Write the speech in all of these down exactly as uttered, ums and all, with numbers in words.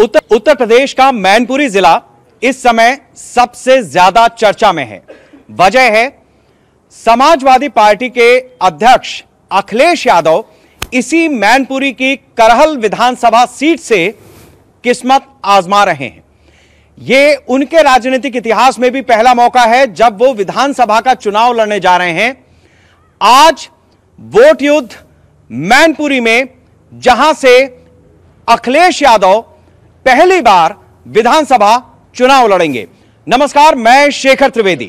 उत्तर उत्तर प्रदेश का मैनपुरी जिला इस समय सबसे ज्यादा चर्चा में है। वजह है समाजवादी पार्टी के अध्यक्ष अखिलेश यादव इसी मैनपुरी की करहल विधानसभा सीट से किस्मत आजमा रहे हैं। यह उनके राजनीतिक इतिहास में भी पहला मौका है जब वो विधानसभा का चुनाव लड़ने जा रहे हैं। आज वोट युद्ध मैनपुरी में, जहां से अखिलेश यादव पहली बार विधानसभा चुनाव लड़ेंगे। नमस्कार, मैं शेखर त्रिवेदी।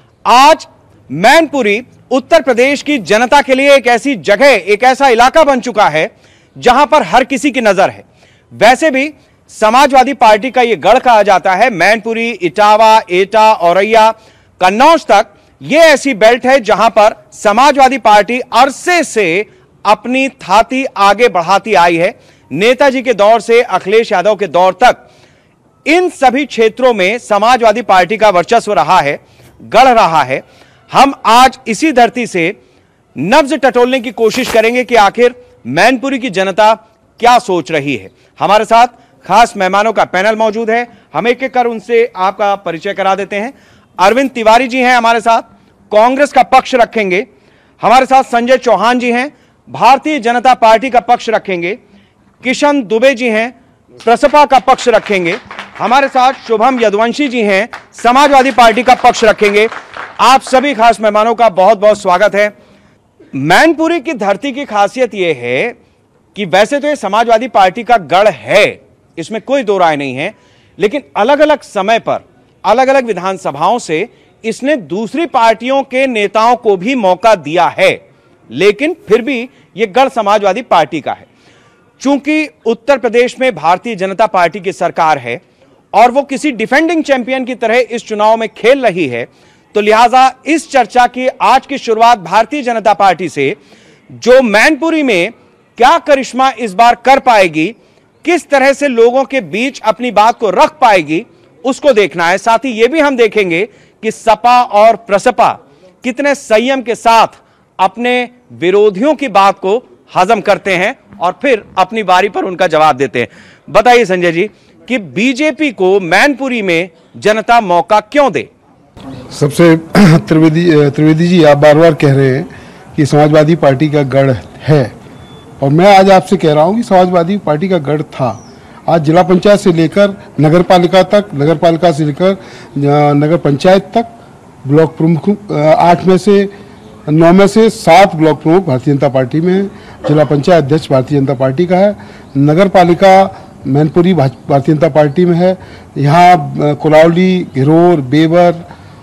आज मैनपुरी उत्तर प्रदेश की जनता के लिए एक ऐसी जगह, एक ऐसा इलाका बन चुका है जहां पर हर किसी की नजर है। वैसे भी समाजवादी पार्टी का यह गढ़ कहा जाता है। मैनपुरी, इटावा, एटा, औरैया, कन्नौज तक यह ऐसी बेल्ट है जहां पर समाजवादी पार्टी अरसे से अपनी थाती आगे बढ़ाती आई है। नेताजी के दौर से अखिलेश यादव के दौर तक इन सभी क्षेत्रों में समाजवादी पार्टी का वर्चस्व रहा है, गढ़ रहा है। हम आज इसी धरती से नब्ज टटोलने की कोशिश करेंगे कि आखिर मैनपुरी की जनता क्या सोच रही है। हमारे साथ खास मेहमानों का पैनल मौजूद है। हम एक एक कर उनसे आपका परिचय करा देते हैं। अरविंद तिवारी जी हैं हमारे साथ, कांग्रेस का पक्ष रखेंगे। हमारे साथ संजय चौहान जी हैं, भारतीय जनता पार्टी का पक्ष रखेंगे। किशन दुबे जी हैं, प्रसपा का पक्ष रखेंगे। हमारे साथ शुभम यदुवंशी जी हैं, समाजवादी पार्टी का पक्ष रखेंगे। आप सभी खास मेहमानों का बहुत बहुत स्वागत है। मैनपुरी की धरती की खासियत यह है कि वैसे तो ये समाजवादी पार्टी का गढ़ है, इसमें कोई दो राय नहीं है, लेकिन अलग अलग समय पर अलग अलग विधानसभाओं से इसने दूसरी पार्टियों के नेताओं को भी मौका दिया है, लेकिन फिर भी यह गढ़ समाजवादी पार्टी का है। चूंकि उत्तर प्रदेश में भारतीय जनता पार्टी की सरकार है और वो किसी डिफेंडिंग चैंपियन की तरह इस चुनाव में खेल रही है, तो लिहाजा इस चर्चा की आज की शुरुआत भारतीय जनता पार्टी से, जो मैनपुरी में क्या करिश्मा इस बार कर पाएगी, किस तरह से लोगों के बीच अपनी बात को रख पाएगी, उसको देखना है। साथ ही यह भी हम देखेंगे कि सपा और प्रसपा कितने संयम के साथ अपने विरोधियों की बात को हजम करते हैं और फिर अपनी बारी पर उनका जवाब देते हैं। बताइए संजय जी कि बीजेपी को मैनपुरी में जनता मौका क्यों दे? सबसे त्रिवेदी त्रिवेदी जी, आप बार बार कह रहे हैं कि समाजवादी पार्टी का गढ़ है, और मैं आज आपसे कह रहा हूं कि समाजवादी पार्टी का गढ़ था। आज जिला पंचायत से लेकर नगर पालिका तक, नगर पालिका से लेकर नगर पंचायत तक, ब्लॉक प्रमुख आठ में से नौ में से सात ब्लॉक प्रमुख भारतीय जनता पार्टी में है। जिला पंचायत अध्यक्ष भारतीय जनता पार्टी का है। नगर पालिका मैनपुरी भारतीय जनता पार्टी में है। यहाँ कुलावली, घिरोर, बेवर,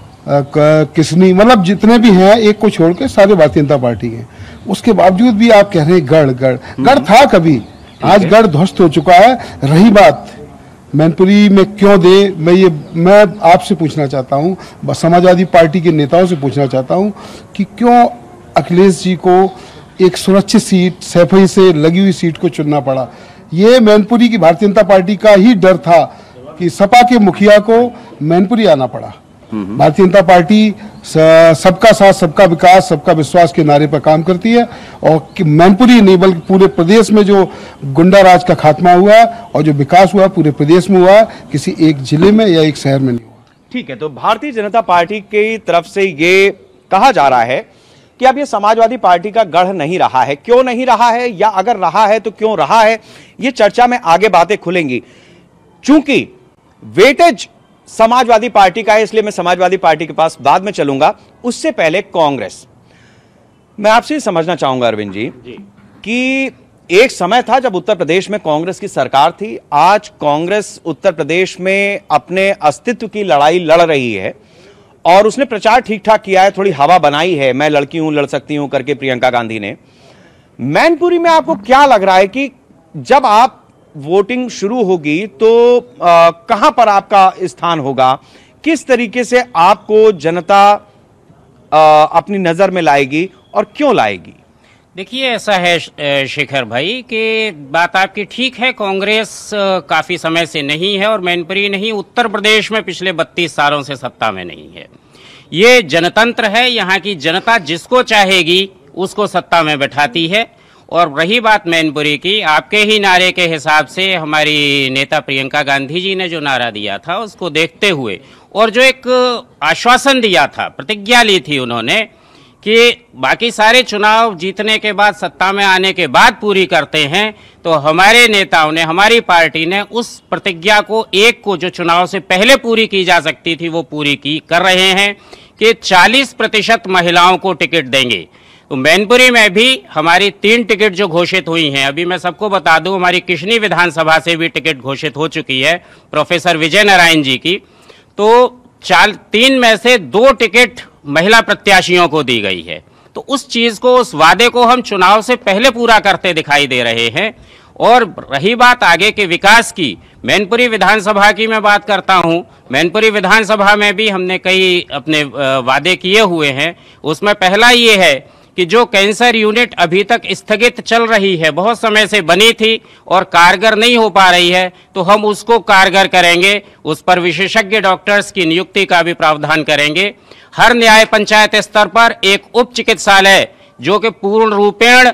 किसनी, मतलब जितने भी हैं एक को छोड़ के सारे भारतीय जनता पार्टी के। उसके बावजूद भी आप कह रहे हैं गढ़ गढ़ गढ़ था कभी, आज गढ़ ध्वस्त हो चुका है। रही बात मैनपुरी में क्यों दे, मैं ये मैं आपसे पूछना चाहता हूँ, समाजवादी पार्टी के नेताओं से पूछना चाहता हूँ कि क्यों अखिलेश जी को एक सुरक्षित सीट, सैफई से लगी हुई सीट को चुनना पड़ा। ये मैनपुरी की भारतीय जनता पार्टी का ही डर था कि सपा के मुखिया को मैनपुरी आना पड़ा। भारतीय जनता पार्टी सबका साथ, सबका विकास, सबका विश्वास के नारे पर काम करती है, और मैनपुरी नहीं बल्कि पूरे प्रदेश में जो गुंडा राज का खात्मा हुआ और जो विकास हुआ पूरे प्रदेश में हुआ, किसी एक जिले में या एक शहर में नहीं हुआ। ठीक है, तो भारतीय जनता पार्टी की तरफ से ये कहा जा रहा है कि अब ये समाजवादी पार्टी का गढ़ नहीं रहा है। क्यों नहीं रहा है, या अगर रहा है तो क्यों रहा है, ये चर्चा में आगे बातें खुलेंगी। चूंकि वेटेज समाजवादी पार्टी का है, इसलिए मैं समाजवादी पार्टी के पास बाद में चलूंगा। उससे पहले कांग्रेस, मैं आपसे समझना चाहूंगा अरविंद जी, जी कि एक समय था जब उत्तर प्रदेश में कांग्रेस की सरकार थी। आज कांग्रेस उत्तर प्रदेश में अपने अस्तित्व की लड़ाई लड़ रही है और उसने प्रचार ठीक ठाक किया है, थोड़ी हवा बनाई है, मैं लड़की हूं, लड़ सकती हूं करके प्रियंका गांधी ने। मैनपुरी में आपको क्या लग रहा है कि जब आप वोटिंग शुरू होगी तो आ, कहां पर आपका स्थान होगा, किस तरीके से आपको जनता आ, अपनी नजर में लाएगी और क्यों लाएगी? देखिए, ऐसा है शेखर भाई कि बात आपकी ठीक है, कांग्रेस काफी समय से नहीं है और मैनपुरी नहीं, उत्तर प्रदेश में पिछले बत्तीस सालों से सत्ता में नहीं है। ये जनतंत्र है, यहाँ की जनता जिसको चाहेगी उसको सत्ता में बैठाती है और रही बात मैनपुरी की, आपके ही नारे के हिसाब से हमारी नेता प्रियंका गांधी जी ने जो नारा दिया था उसको देखते हुए और जो एक आश्वासन दिया था, प्रतिज्ञा ली थी उन्होंने कि बाकी सारे चुनाव जीतने के बाद, सत्ता में आने के बाद पूरी करते हैं, तो हमारे नेताओं ने, हमारी पार्टी ने उस प्रतिज्ञा को, एक को जो चुनाव से पहले पूरी की जा सकती थी, वो पूरी की कर रहे हैं कि चालीस प्रतिशत महिलाओं को टिकट देंगे। तो मैनपुरी में भी हमारी तीन टिकट जो घोषित हुई हैं, अभी मैं सबको बता दूं, हमारी किशनी विधानसभा से भी टिकट घोषित हो चुकी है प्रोफेसर विजय नारायण जी की, तो चार तीन में से दो टिकट महिला प्रत्याशियों को दी गई है। तो उस चीज को, उस वादे को हम चुनाव से पहले पूरा करते दिखाई दे रहे हैं। और रही बात आगे के विकास की, मैनपुरी विधानसभा की मैं बात करता हूं, मैनपुरी विधानसभा में भी हमने कई अपने वादे किए हुए हैं। उसमें पहला ये है कि जो कैंसर यूनिट अभी तक स्थगित चल रही है, बहुत समय से बनी थी और कारगर नहीं हो पा रही है, तो हम उसको कारगर करेंगे, उस पर विशेषज्ञ डॉक्टर्स की नियुक्ति का भी प्रावधान करेंगे। हर न्याय पंचायत स्तर पर एक उप चिकित्सालय जो कि पूर्ण रूपेण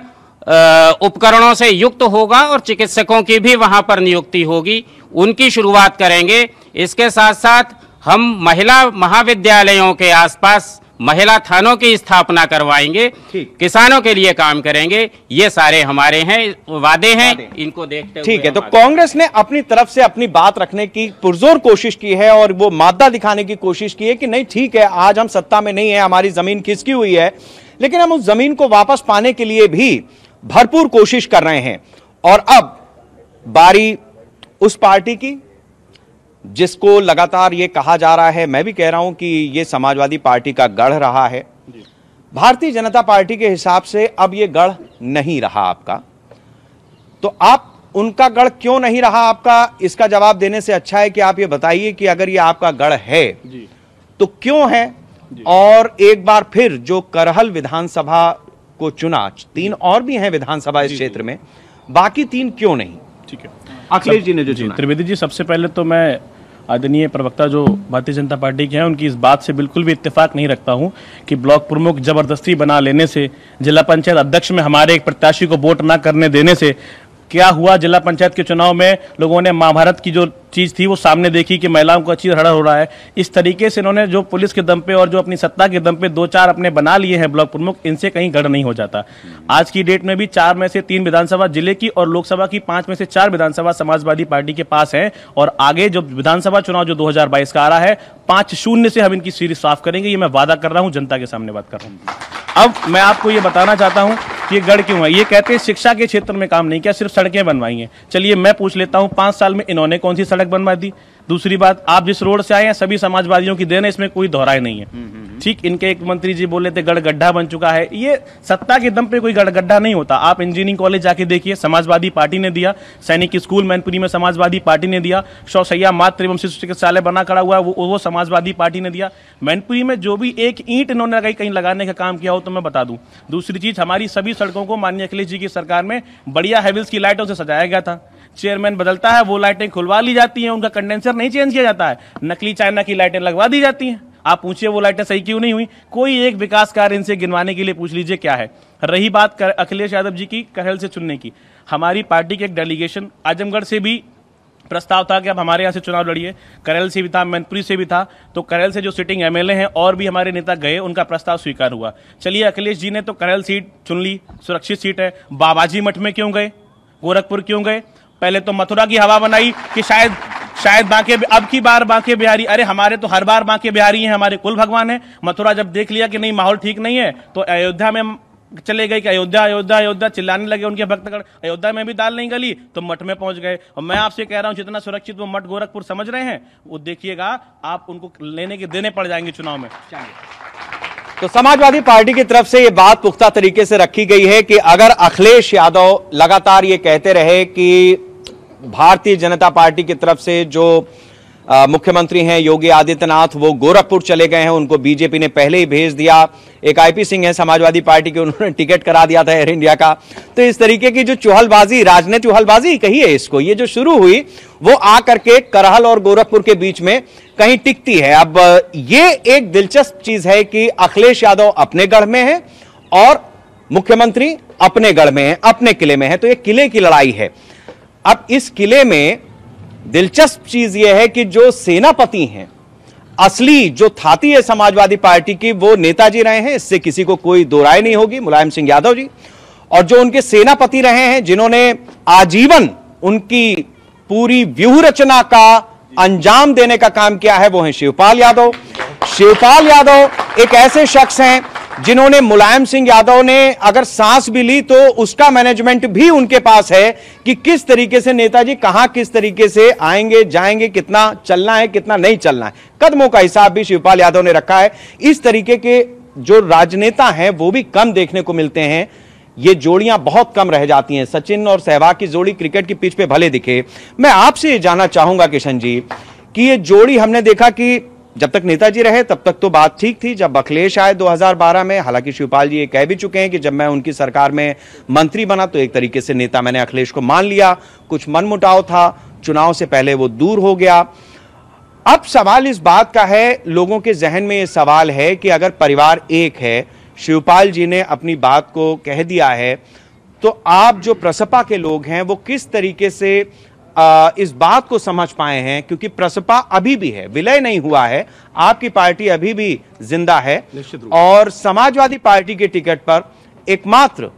उपकरणों से युक्त होगा और चिकित्सकों की भी वहां पर नियुक्ति होगी, उनकी शुरुआत करेंगे। इसके साथ साथ हम महिला महाविद्यालयों के आसपास महिला थानों की स्थापना करवाएंगे, किसानों के लिए काम करेंगे। ये सारे हमारे हैं वादे हैं, वादे। इनको देखते हुए ठीक है। तो कांग्रेस ने अपनी तरफ से अपनी बात रखने की पुरजोर कोशिश की है और वो मादा दिखाने की कोशिश की है कि नहीं ठीक है, आज हम सत्ता में नहीं है, हमारी जमीन खिसकी हुई है, लेकिन हम उस जमीन को वापस पाने के लिए भी भरपूर कोशिश कर रहे हैं। और अब बारी उस पार्टी की जिसको लगातार ये कहा जा रहा है, मैं भी कह रहा हूं कि ये समाजवादी पार्टी का गढ़ रहा है। भारतीय जनता पार्टी के हिसाब से अब ये गढ़ नहीं रहा आपका, तो आप उनका गढ़ क्यों नहीं रहा आपका, इसका जवाब देने से अच्छा है कि आप ये बताइए कि अगर ये आपका गढ़ है तो क्यों है, और एक बार फिर जो करहल विधानसभा को चुना, तीन और भी हैं विधानसभा इस क्षेत्र में, बाकी तीन क्यों नहीं? ठीक है, अखिलेश जी ने जो चुना। त्रिवेदी जी, सबसे पहले तो मैं आदरणीय प्रवक्ता जो भारतीय जनता पार्टी के हैं उनकी इस बात से बिल्कुल भी इत्तेफाक नहीं रखता हूं कि ब्लॉक प्रमुख जबरदस्ती बना लेने से, जिला पंचायत अध्यक्ष में हमारे एक प्रत्याशी को वोट ना करने देने से क्या हुआ। जिला पंचायत के चुनाव में लोगों ने महाभारत की जो चीज थी वो सामने देखी कि महिलाओं को अच्छी हड़ा हो रहा है। इस तरीके से इन्होंने जो पुलिस के दम पे और जो अपनी सत्ता के दम पे दो चार अपने बना लिए हैं ब्लॉक प्रमुख, इनसे कहीं गढ़ नहीं हो जाता। आज की डेट में भी चार में से तीन विधानसभा जिले की और लोकसभा की पांच में से चार विधानसभा समाजवादी पार्टी के पास है, और आगे जो विधानसभा चुनाव जो दो हजार बाईस का आ रहा है, पांच शून्य से हम इनकी सीरीज साफ करेंगे। ये मैं वादा कर रहा हूं, जनता के सामने बात कर रहा हूं। अब मैं आपको ये बताना चाहता हूं कि ये गढ़ क्यों है। ये कहते हैं शिक्षा के क्षेत्र में काम नहीं किया, सिर्फ सड़कें बनवाई हैं। चलिए मैं पूछ लेता हूं, पांच साल में इन्होंने कौन सी सड़क बनवा दी? दूसरी बात, आप जिस रोड से आए हैं सभी समाजवादियों की देन है, इसमें कोई दोहराई नहीं है। ठीक, इनके एक मंत्री जी बोले थे गढ़ गड्ढा बन चुका है, ये सत्ता के दम पे कोई गढ़ गड्ढा नहीं होता। आप इंजीनियरिंग कॉलेज जाके देखिए, समाजवादी पार्टी ने दिया। सैनिक स्कूल मैनपुरी में समाजवादी पार्टी ने दिया। शौसैया मातृ एवं शिशु चिकित्सालय बना खड़ा हुआ है, वो, वो समाजवादी पार्टी ने दिया। मैनपुरी में जो भी एक ईंट इन्होंने लगाई कहीं लगाने का काम किया हो तो मैं बता दूं। दूसरी चीज, हमारी सभी सड़कों को माननीय अखिलेश जी की सरकार में बढ़िया हेवल्स की लाइटों से सजाया गया था। चेयरमैन बदलता है, वो लाइटें खुलवा ली जाती हैं, उनका कंडेंसर नहीं चेंज किया जाता है, नकली चाइना की लाइटें लगवा दी जाती हैं। आप पूछिए वो लाइटें सही क्यों नहीं हुई? कोई एक विकास कार्य इनसे गिनवाने के लिए पूछ लीजिए क्या है। रही बात अखिलेश यादव जी की करहल से चुनने की, हमारी पार्टी के एक डेलीगेशन आजमगढ़ से भी प्रस्ताव था कि आप हमारे यहाँ से चुनाव लड़िए, करहल से भी था, मैनपुरी से भी था। तो करहल से जो सिटिंग एमएलए हैं और भी हमारे नेता गए, उनका प्रस्ताव स्वीकार हुआ। चलिए अखिलेश जी ने तो करहल सीट चुन ली, सुरक्षित सीट है। बाबाजी मठ में क्यों गए? गोरखपुर क्यों गए? पहले तो मथुरा की हवा बनाई कि शायद शायद बांके, अब की बार बांके बिहारी, अरे हमारे तो हर बार बांके बिहारी हैं, हमारे कुल भगवान है। मथुरा जब देख लिया कि नहीं माहौल ठीक नहीं है तो अयोध्या में चले गए कि अयोध्या अयोध्या अयोध्या चिल्लाने लगे उनके भक्तगण। अयोध्या में भी दाल नहीं गली तो मठ में पहुंच गए। और मैं आपसे कह रहा हूं जितना सुरक्षित वो मठ गोरखपुर समझ रहे हैं, वो देखिएगा आप उनको लेने के देने पड़ जाएंगे चुनाव में। तो समाजवादी पार्टी की तरफ से यह बात पुख्ता तरीके से रखी गई है कि अगर अखिलेश यादव लगातार ये कहते रहे कि भारतीय जनता पार्टी की तरफ से जो मुख्यमंत्री हैं योगी आदित्यनाथ, वो गोरखपुर चले गए हैं, उनको बीजेपी ने पहले ही भेज दिया। एक आईपी सिंह है समाजवादी पार्टी के, उन्होंने टिकट करा दिया था एयर इंडिया का। तो इस तरीके की जो चुहलबाजी, राजनीति चुहलबाजी कहिए इसको, ये जो शुरू हुई वो आकर के करहल और गोरखपुर के बीच में कहीं टिकती है। अब ये एक दिलचस्प चीज है कि अखिलेश यादव अपने गढ़ में है और मुख्यमंत्री अपने गढ़ में है, अपने किले में है, तो ये किले की लड़ाई है। अब इस किले में दिलचस्प चीज यह है कि जो सेनापति हैं, असली जो थाती है समाजवादी पार्टी की, वो नेताजी रहे हैं, इससे किसी को कोई दो राय नहीं होगी, मुलायम सिंह यादव जी। और जो उनके सेनापति रहे हैं, जिन्होंने आजीवन उनकी पूरी व्यूह रचना का अंजाम देने का काम किया है, वो हैं शिवपाल यादव। शिवपाल यादव एक ऐसे शख्स हैं जिन्होंने, मुलायम सिंह यादव ने अगर सांस भी ली तो उसका मैनेजमेंट भी उनके पास है कि किस तरीके से नेताजी कहां किस तरीके से आएंगे जाएंगे, कितना चलना है कितना नहीं चलना है, कदमों का हिसाब भी शिवपाल यादव ने रखा है। इस तरीके के जो राजनेता हैं वो भी कम देखने को मिलते हैं, ये जोड़ियां बहुत कम रह जाती हैं। सचिन और सहवाग की जोड़ी क्रिकेट की पिच पे भले दिखे। मैं आपसे ये जानना चाहूंगा किशन जी कि ये जोड़ी हमने देखा कि जब तक नेताजी रहे तब तक तो बात ठीक थी, जब अखिलेश आए दो हज़ार बारह में, हालांकि शिवपाल जी ये कह भी चुके हैं कि जब मैं उनकी सरकार में मंत्री बना तो एक तरीके से नेता मैंने अखिलेश को मान लिया, कुछ मनमुटाव था, चुनाव से पहले वो दूर हो गया। अब सवाल इस बात का है, लोगों के जहन में ये सवाल है कि अगर परिवार एक है, शिवपाल जी ने अपनी बात को कह दिया है, तो आप जो प्रसपा के लोग हैं वो किस तरीके से आ, इस बात को समझ पाए हैं, क्योंकि प्रसपा अभी भी है, विलय नहीं हुआ है, आपकी पार्टी अभी भी जिंदा है और समाजवादी पार्टी के टिकट पर एकमात्र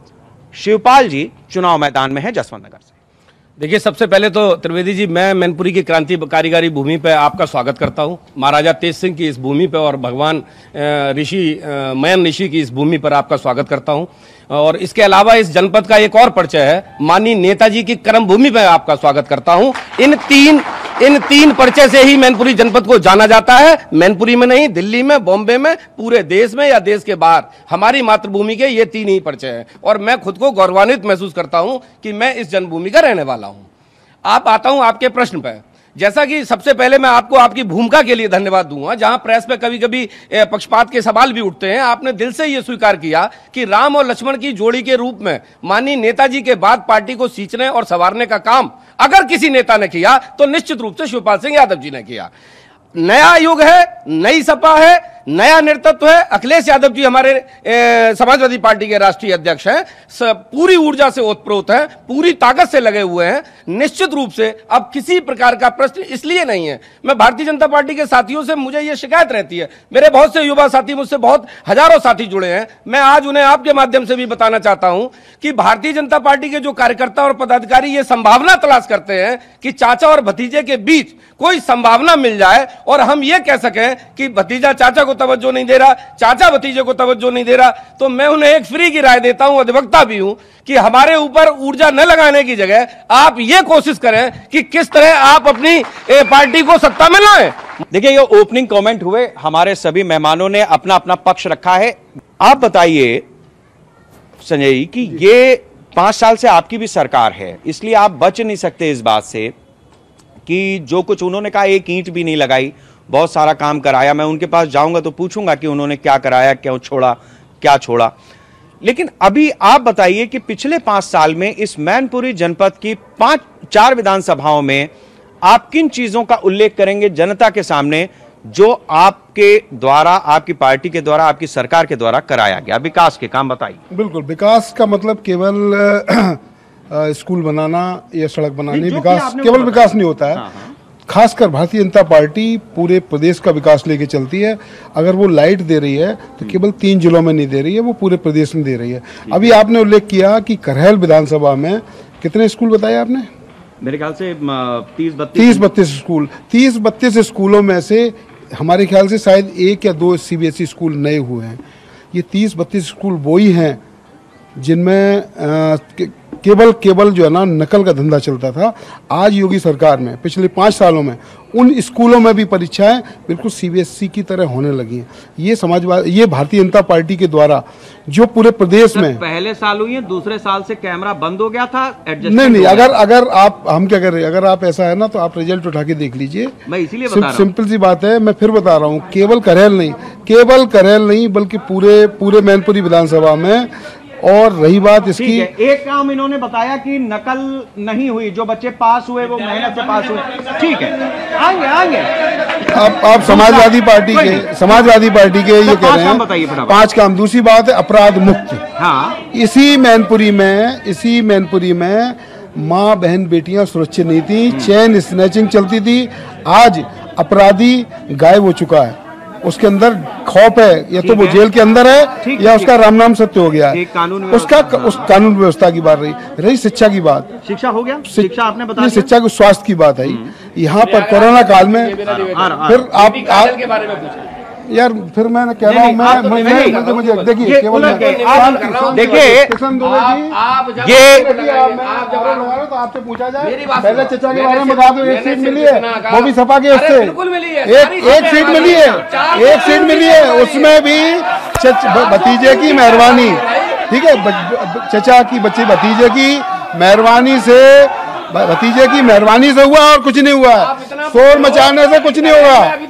शिवपाल जी चुनाव मैदान में है जसवंत नगर से। देखिए, सबसे पहले तो त्रिवेदी जी, मैं मैनपुरी की क्रांति कारीगरी भूमि पर आपका स्वागत करता हूं, महाराजा तेज सिंह की इस भूमि पर और भगवान ऋषि मैन ऋषि की इस भूमि पर आपका स्वागत करता हूं। और इसके अलावा इस जनपद का एक और परिचय है, माननीय नेताजी की कर्म भूमि पर आपका स्वागत करता हूं। इन तीन इन तीन परिचय से ही मैनपुरी जनपद को जाना जाता है। मैनपुरी में नहीं, दिल्ली में, बॉम्बे में, पूरे देश में या देश के बाहर हमारी मातृभूमि के ये तीन ही परिचय हैं और मैं खुद को गौरवान्वित महसूस करता हूं कि मैं इस जन्मभूमि का रहने वाला हूं। आप आता हूं आपके प्रश्न पर। जैसा कि सबसे पहले मैं आपको आपकी भूमिका के लिए धन्यवाद दूंगा, जहां प्रेस पे कभी कभी पक्षपात के सवाल भी उठते हैं। आपने दिल से यह स्वीकार किया कि राम और लक्ष्मण की जोड़ी के रूप में माननीय नेताजी के बाद पार्टी को सींचने और संवारने का काम अगर किसी नेता ने किया तो निश्चित रूप से शिवपाल सिंह यादव जी ने किया। नया युग है, नई सपा है, नया नेतृत्व है। अखिलेश यादव जी हमारे ए, समाजवादी पार्टी के राष्ट्रीय अध्यक्ष हैं, पूरी ऊर्जा से ओतप्रोत हैं, पूरी ताकत से लगे हुए हैं। निश्चित रूप से अब किसी प्रकार का प्रश्न इसलिए नहीं है। मैं भारतीय जनता पार्टी के साथियों से, मुझे यह शिकायत रहती है, मेरे बहुत से युवा साथी मुझसे, बहुत हजारों साथी जुड़े हैं, मैं आज उन्हें आपके माध्यम से भी बताना चाहता हूं कि भारतीय जनता पार्टी के जो कार्यकर्ता और पदाधिकारी ये संभावना तलाश करते हैं कि चाचा और भतीजे के बीच कोई संभावना मिल जाए और हम ये कह सकें कि भतीजा चाचा को तवज्जो नहीं दे रहा, चाचा भतीजे को तवज्जो नहीं दे रहा, तो मैं उन्हें एक फ्री की राय देता हूं, अधिवक्ता भी हूं, कि हमारे ऊपर ऊर्जा न लगाने की जगह आप ये कोशिश करें कि किस तरह आप अपनी पार्टी को सत्ता में लाएं। देखिए, ये ओपनिंग कमेंट हुए, हमारे सभी मेहमानों ने अपना अपना पक्ष रखा है। आप बताइए संजय जी कि ये पांच साल से आपकी भी सरकार है, इसलिए आप बच नहीं सकते इस बात से कि जो कुछ उन्होंने कहा, एक ईंट भी नहीं लगाई, बहुत सारा काम कराया। मैं उनके पास जाऊंगा तो पूछूंगा कि उन्होंने क्या कराया, क्यों छोड़ा, क्या छोड़ा। लेकिन अभी आप बताइए कि पिछले पांच साल में इस मैनपुरी जनपद की पांच चार विधानसभाओं में आप किन चीजों का उल्लेख करेंगे जनता के सामने जो आपके द्वारा, आपकी पार्टी के द्वारा, आपकी सरकार के द्वारा कराया गया विकास के काम? बताइए। बिल्कुल, विकास का मतलब केवल स्कूल बनाना या सड़क बनानी विकास, केवल विकास नहीं होता है। हाँ हाँ। खासकर भारतीय जनता पार्टी पूरे प्रदेश का विकास लेके चलती है। अगर वो लाइट दे रही है तो केवल तीन जिलों में नहीं दे रही है, वो पूरे प्रदेश में दे रही है। अभी आपने उल्लेख किया कि करहल विधानसभा में कितने स्कूल बताए आपने? मेरे ख्याल से तीस बत्तीस तीस बत्तीस स्कूल तीस बत्तीस स्कूलों में से हमारे ख्याल से शायद एक या दो सीबीएसई स्कूल नए हुए हैं। ये तीस बत्तीस स्कूल वो ही हैं जिनमें केवल केवल जो है ना नकल का धंधा चलता था। आज योगी सरकार में पिछले पाँच सालों में उन स्कूलों में भी परीक्षाएं बिल्कुल सीबीएसई की तरह होने लगी हैं। ये समाजवाद ये भारतीय जनता पार्टी के द्वारा जो पूरे प्रदेश में पहले साल हुई है, दूसरे साल से कैमरा बंद हो गया था, नहीं नहीं अगर अगर आप हम क्या कर रहे हैं, अगर आप ऐसा है ना तो आप रिजल्ट उठा के देख लीजिए। मैं इसीलिए बता रहा हूं। सिंपल सी बात है, मैं फिर बता रहा हूँ, केवल करहल नहीं केवल करहल नहीं बल्कि पूरे पूरे मैनपुरी विधानसभा में और रही बात इसकी, एक काम इन्होंने बताया कि नकल नहीं हुई, जो बच्चे पास हुए वो मेहनत से पास हुए। ठीक है, आएंगे आएंगे। आप आप समाजवादी पार्टी के समाजवादी पार्टी के ये कह रहे हैं पांच काम। दूसरी बात है अपराध मुक्त। हाँ, इसी मैनपुरी में इसी मैनपुरी में माँ बहन बेटियां सुरक्षित नहीं थी, चेन स्नैचिंग चलती थी। आज अपराधी गायब हो चुका है, उसके अंदर खौफ है, या तो वो जेल के अंदर है या उसका राम नाम सत्य हो गया है। उसका उस कानून व्यवस्था की बात रही रही शिक्षा की बात, शिक्षा हो गया, शिक्षा आपने बताया, शिक्षा की स्वास्थ्य की बात आई। यहाँ पर कोरोना काल में फिर आप के बारे में यार, फिर मैं कह रहा हूँ, मैं मुझे मुझे देखिए केवल देखिए ये तो आपसे पूछा जाए, पहले चचा के बारे में बता दो। एक सीट मिली है, वो भी सपा के इससे एक एक सीट मिली है, एक सीट मिली है, उसमें भी भतीजे की मेहरबानी। ठीक है, चचा की बच्चे भतीजे की मेहरबानी से भतीजे की मेहरबानी से हुआ और कुछ नहीं हुआ। शोर मचाने से कुछ नहीं